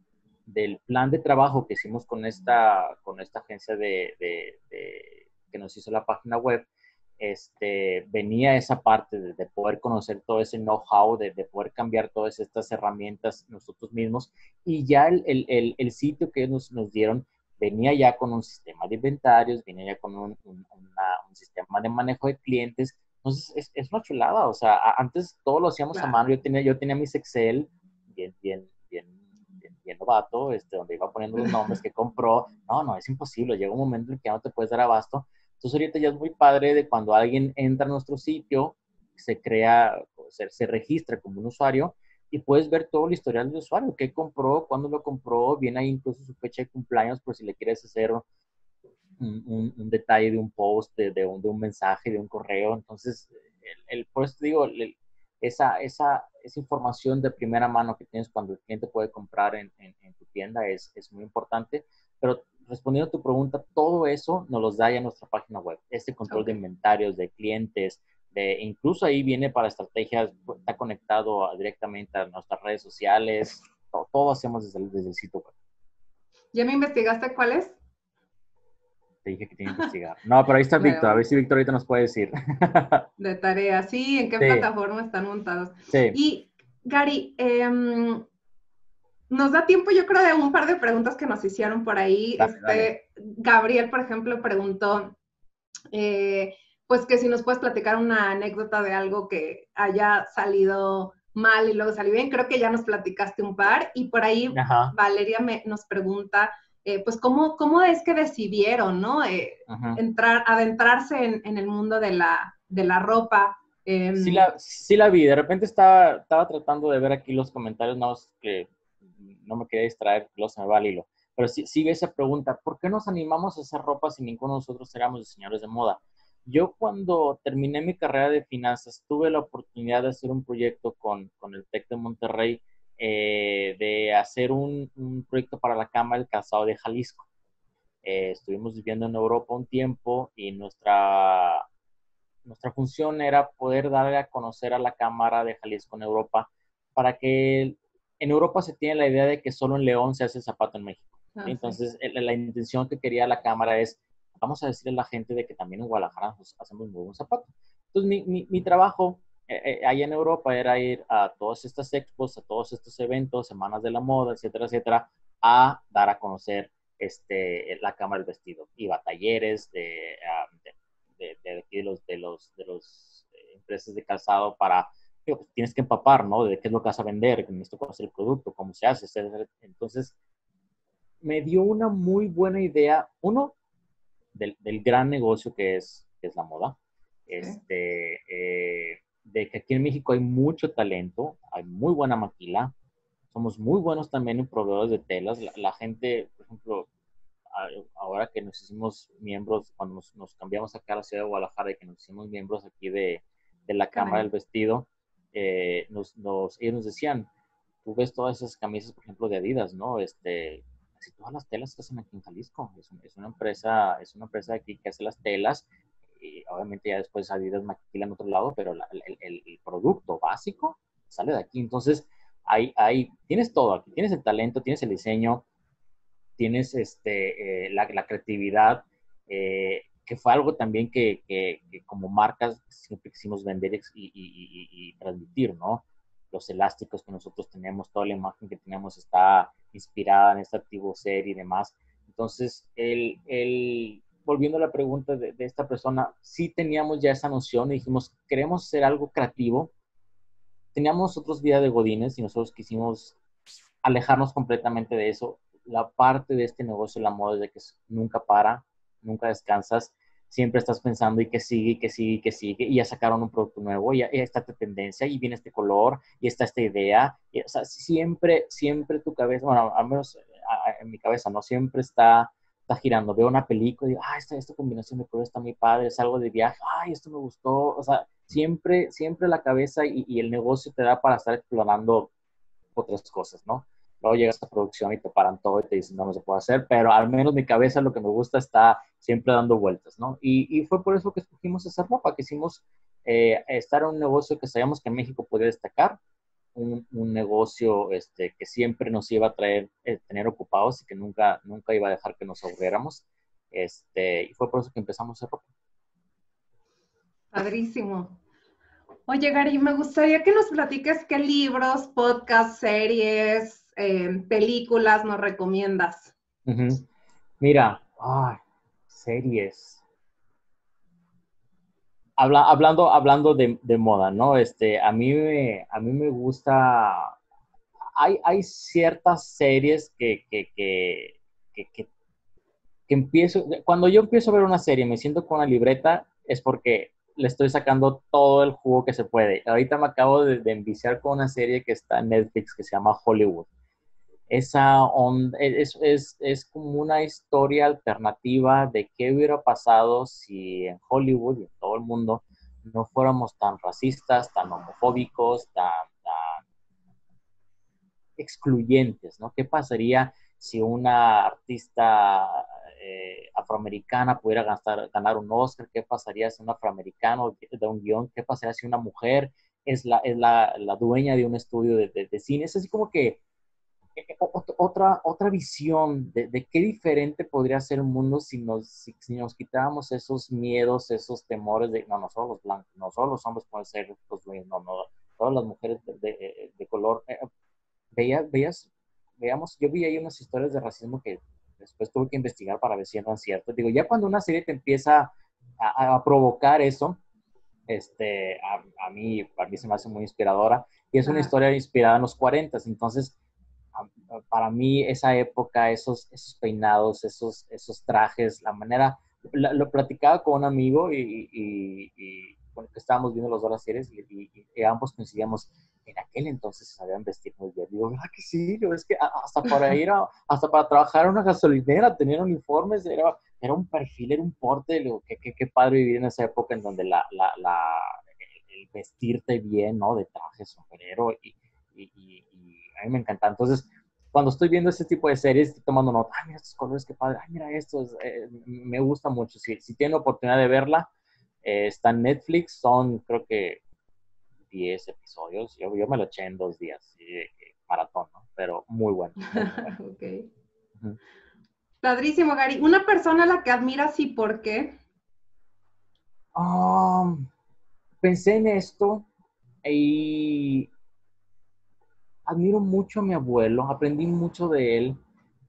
del plan de trabajo que hicimos con esta, con esta agencia de, de, de, que nos hizo la página web, este, venía esa parte de, de poder conocer todo ese know-how, de, de poder cambiar todas estas herramientas nosotros mismos. Y ya el, el, el, el sitio que nos, nos dieron venía ya con un sistema de inventarios, venía ya con un, un, una, un sistema de manejo de clientes. Entonces, es, es una chulada. O sea, antes todo lo hacíamos claro. a mano. Yo tenía, yo tenía mis Excel bien, bien, bien, bien, bien novato, este, donde iba poniendo los nombres que compró. No, no, es imposible. Llega un momento en que ya no te puedes dar abasto. Entonces, ahorita ya es muy padre de cuando alguien entra a nuestro sitio, se crea, se, se registra como un usuario y puedes ver todo el historial del usuario, qué compró, cuándo lo compró, viene ahí incluso su fecha de cumpleaños por si le quieres hacer un, un, un detalle de un post, de, de, un, de un mensaje, de un correo. Entonces, el, el, por eso te digo, el, esa, esa, esa información de primera mano que tienes cuando el cliente puede comprar en, en, en tu tienda es, es muy importante. Pero respondiendo a tu pregunta, todo eso nos los da ya nuestra página web. Este control okay. de inventarios, de clientes, de, incluso ahí viene para estrategias, está conectado a, directamente a nuestras redes sociales. Todo, todo hacemos desde el, desde el sitio web. ¿Ya me investigaste cuál es? Te dije que tenía que investigar. No, pero ahí está bueno, Víctor. A ver si Víctor ahorita nos puede decir. De tarea, sí. ¿En qué sí. plataforma están montados? Sí. Y, Gary, eh, nos da tiempo, yo creo, de un par de preguntas que nos hicieron por ahí. Dale, este, dale. Gabriel, por ejemplo, preguntó, eh, pues que si nos puedes platicar una anécdota de algo que haya salido mal y luego salió bien. Creo que ya nos platicaste un par. Y por ahí Ajá. Valeria me, nos pregunta, eh, pues, ¿cómo, ¿cómo es que decidieron, no? Eh, entrar, adentrarse en, en el mundo de la, de la ropa. Eh, sí, la, sí la vi. De repente estaba, estaba tratando de ver aquí los comentarios, no, que no me quería distraer, luego se me va el hilo. Pero sí, sí vi esa pregunta, ¿por qué nos animamos a hacer ropa si ninguno de nosotros éramos diseñadores de moda? Yo cuando terminé mi carrera de finanzas tuve la oportunidad de hacer un proyecto con, con el TEC de Monterrey, eh, de hacer un, un proyecto para la Cámara del Calzado de Jalisco. Eh, estuvimos viviendo en Europa un tiempo y nuestra, nuestra función era poder darle a conocer a la Cámara de Jalisco en Europa para que en Europa se tiene la idea de que solo en León se hace el zapato en México. Ah, Entonces, sí. la, la intención que quería la Cámara es, vamos a decirle a la gente de que también en Guadalajara pues, hacemos muy buen zapato. Entonces, mi, mi, mi trabajo eh, eh, allá en Europa era ir a todas estas expos, a todos estos eventos, semanas de la moda, etcétera, etcétera, a dar a conocer este, la Cámara del Vestido. Iba a talleres de, de, de, de, de los, de los, de los eh, empresas de calzado para... Pues, tienes que empapar, ¿no? De qué es lo que vas a vender, necesito conocer el producto, cómo se hace, etcétera. Entonces, me dio una muy buena idea, uno, del, del gran negocio que es, que es la moda, este, eh, de que aquí en México hay mucho talento, hay muy buena maquila, somos muy buenos también en proveedores de telas, la, la gente, por ejemplo, ahora que nos hicimos miembros, cuando nos, nos cambiamos acá a la ciudad de Guadalajara y que nos hicimos miembros aquí de, de la Cámara del Vestido, eh, nos, nos, ellos nos decían, tú ves todas esas camisas, por ejemplo, de Adidas, ¿no? Este, así todas las telas que hacen aquí en Jalisco. Es, un, es, una empresa, es una empresa de aquí que hace las telas y obviamente ya después Adidas maquila en otro lado, pero la, el, el, el producto básico sale de aquí. Entonces, ahí, ahí tienes todo aquí. Tienes el talento, tienes el diseño, tienes este, eh, la, la creatividad, eh, que fue algo también que, que, que como marcas siempre quisimos vender y, y, y, y transmitir, ¿no? Los elásticos que nosotros tenemos, toda la imagen que tenemos está inspirada en este activo ser y demás. Entonces, el, el, volviendo a la pregunta de, de esta persona, sí teníamos ya esa noción y dijimos, queremos hacer algo creativo. Teníamos nosotros vida de godines y nosotros quisimos alejarnos completamente de eso. La parte de este negocio de la moda es de que nunca para, nunca descansas, siempre estás pensando y que sigue, y que sigue, y que sigue, y ya sacaron un producto nuevo, y ya, ya está esta tendencia, y viene este color, y está esta idea, y, o sea, siempre, siempre tu cabeza, bueno, al menos en mi cabeza, ¿no? Siempre está, está girando, veo una película y digo, ah, esta, esta combinación de colores está muy padre, es algo de viaje, ay, esto me gustó, o sea, siempre, siempre la cabeza y, y el negocio te da para estar explorando otras cosas, ¿no? Luego llega esta producción y te paran todo y te dicen, no, no se puede hacer, pero al menos mi cabeza lo que me gusta está siempre dando vueltas, ¿no? Y, y fue por eso que escogimos hacer ropa, que hicimos eh, estar en un negocio que sabíamos que en México podía destacar, un, un negocio este, que siempre nos iba a traer, eh, tener ocupados y que nunca, nunca iba a dejar que nos aburriéramos. Este, y fue por eso que empezamos a hacer ropa. Padrísimo. Oye, Gary, me gustaría que nos platiques qué libros, podcasts, series, eh, películas nos recomiendas. Uh-huh. Mira, ay, series. Habla, hablando hablando de, de moda, ¿no? Este, a mí me, a mí me gusta, hay, hay ciertas series que, que, que, que, que, que empiezo, cuando yo empiezo a ver una serie, me siento con una libreta, es porque le estoy sacando todo el jugo que se puede. Ahorita me acabo de, de enviciar con una serie que está en Netflix que se llama Hollywood. Esa onda, es, es, es como una historia alternativa de qué hubiera pasado si en Hollywood y en todo el mundo no fuéramos tan racistas, tan homofóbicos, tan, tan excluyentes, ¿no? ¿Qué pasaría si una artista eh, afroamericana pudiera ganar, ganar un Oscar, qué pasaría si un afroamericano da un guión, qué pasaría si una mujer es la, es la, la dueña de un estudio de, de, de cine. Es así como que otra, otra visión de, de qué diferente podría ser el mundo si nos, si, si nos quitáramos esos miedos, esos temores de, no, no solo los blancos, no solo los hombres pueden ser los dueños, no, no, todas las mujeres de, de, de color. Eh, veías, veías, veamos, yo vi ahí unas historias de racismo que después tuve que investigar para ver si eran ciertas. Digo, ya cuando una serie te empieza a, a provocar eso, este, a, a, mí, a mí se me hace muy inspiradora, y es una Ajá. historia inspirada en los cuarenta, entonces para mí esa época, esos, esos peinados, esos, esos trajes, la manera, lo, lo platicaba con un amigo y, y, y bueno, que estábamos viendo los dos las series y, y, y ambos coincidíamos, en aquel entonces se sabían vestir muy bien. Digo, ¿verdad que sí? Yo, es que hasta para ir a, hasta para trabajar en una gasolinera, tener uniformes, era, era un perfil, era un porte, digo, qué, qué, qué padre vivir en esa época en donde la, la, la, el, el vestirte bien, ¿no? De traje, sombrero y, y, y, y a mí me encanta. Entonces, cuando estoy viendo este tipo de series, estoy tomando nota, ay, mira estos colores, qué padre, ay, mira esto, eh, me gusta mucho. Si, si tienen oportunidad de verla, eh, está en Netflix, son creo que diez episodios, yo, yo me lo eché en dos días, sí, maratón, ¿no? Pero muy bueno, muy, muy bueno. Ok. Uh-huh. Padrísimo, Gary. ¿Una persona a la que admiras y por qué? Um, pensé en esto y admiro mucho a mi abuelo, aprendí mucho de él.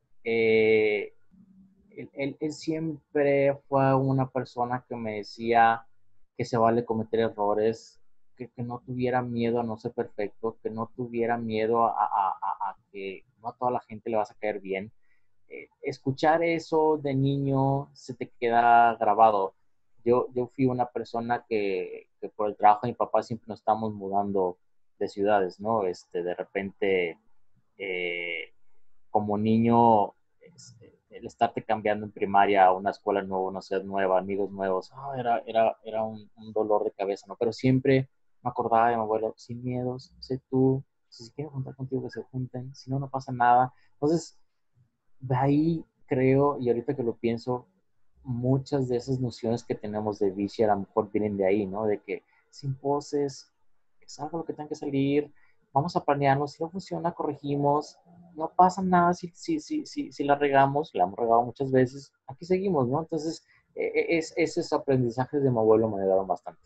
Eh, él, él, él siempre fue una persona que me decía que se vale cometer errores, que, que no tuviera miedo a no ser perfecto, que no tuviera miedo a, a, a, a que no a toda la gente le vas a caer bien. Eh, escuchar eso de niño se te queda grabado. Yo, yo fui una persona que, que por el trabajo de mi papá siempre nos estamos mudando de ciudades, ¿no? Este, de repente, eh, como niño, este, el estarte cambiando en primaria a una escuela nueva, una ciudad nueva, amigos nuevos, oh, era, era, era un, un dolor de cabeza, ¿no? Pero siempre me acordaba de mi abuelo, sin miedos, sé tú, si se quieren juntar contigo, que se junten, si no, no pasa nada. Entonces, de ahí creo, y ahorita que lo pienso, muchas de esas nociones que tenemos de Vichy a lo mejor vienen de ahí, ¿no? De que sin poses, que salga lo que tenga que salir, vamos a planearnos, si no funciona, corregimos, no pasa nada si, si, si, si, si la regamos, la hemos regado muchas veces, aquí seguimos, ¿no? Entonces, es, esos aprendizajes de mi abuelo me ayudaron bastante.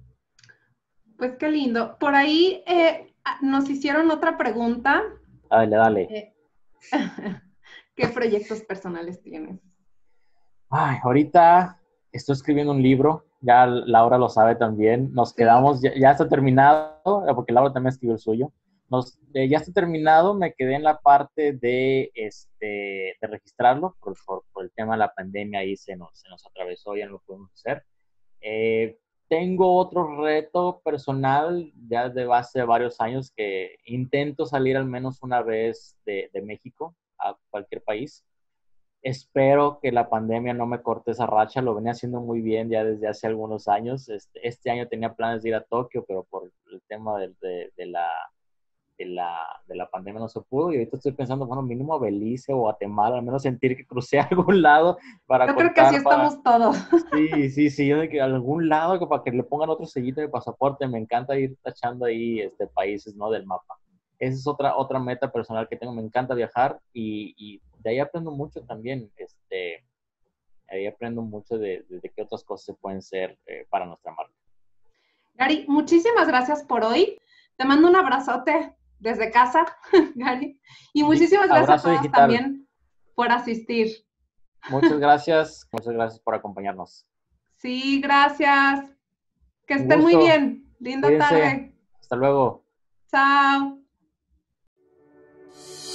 Pues qué lindo. Por ahí eh, nos hicieron otra pregunta. Dale, dale. Eh, ¿Qué proyectos personales tienes? Ay, ahorita estoy escribiendo un libro, ya Laura lo sabe también, nos Sí. quedamos, ya, ya está terminado, porque Laura también escribió el suyo, nos, eh, ya está terminado, me quedé en la parte de, este, de registrarlo, por, por, por el tema de la pandemia, ahí se nos, se nos atravesó, ya no lo pudimos hacer. Eh, tengo otro reto personal, ya de hace varios años, que intento salir al menos una vez de, de México a cualquier país. Espero que la pandemia no me corte esa racha, lo venía haciendo muy bien ya desde hace algunos años. Este, este año tenía planes de ir a Tokio, pero por el tema de, de, de, la, de, la, de la pandemia no se pudo. Y ahorita estoy pensando, bueno, mínimo a Belice o Guatemala, al menos sentir que crucé a algún lado para Yo creo que así contar, para... estamos todos. Sí, sí, sí, yo de que a algún lado que para que le pongan otro sellito de pasaporte, me encanta ir tachando ahí este, países, ¿no? Del mapa. Esa es otra, otra meta personal que tengo, me encanta viajar y, y de ahí aprendo mucho también, este, ahí aprendo mucho de, de, de qué otras cosas se pueden ser eh, para nuestra marca. Gary, muchísimas gracias por hoy. Te mando un abrazote desde casa, Gary. Y muchísimas gracias a Abrazo todos digital. también por asistir. Muchas gracias, muchas gracias por acompañarnos. Sí, gracias. Que Un estén muy gusto, bien. Linda cuídense, tarde. hasta luego. Chao.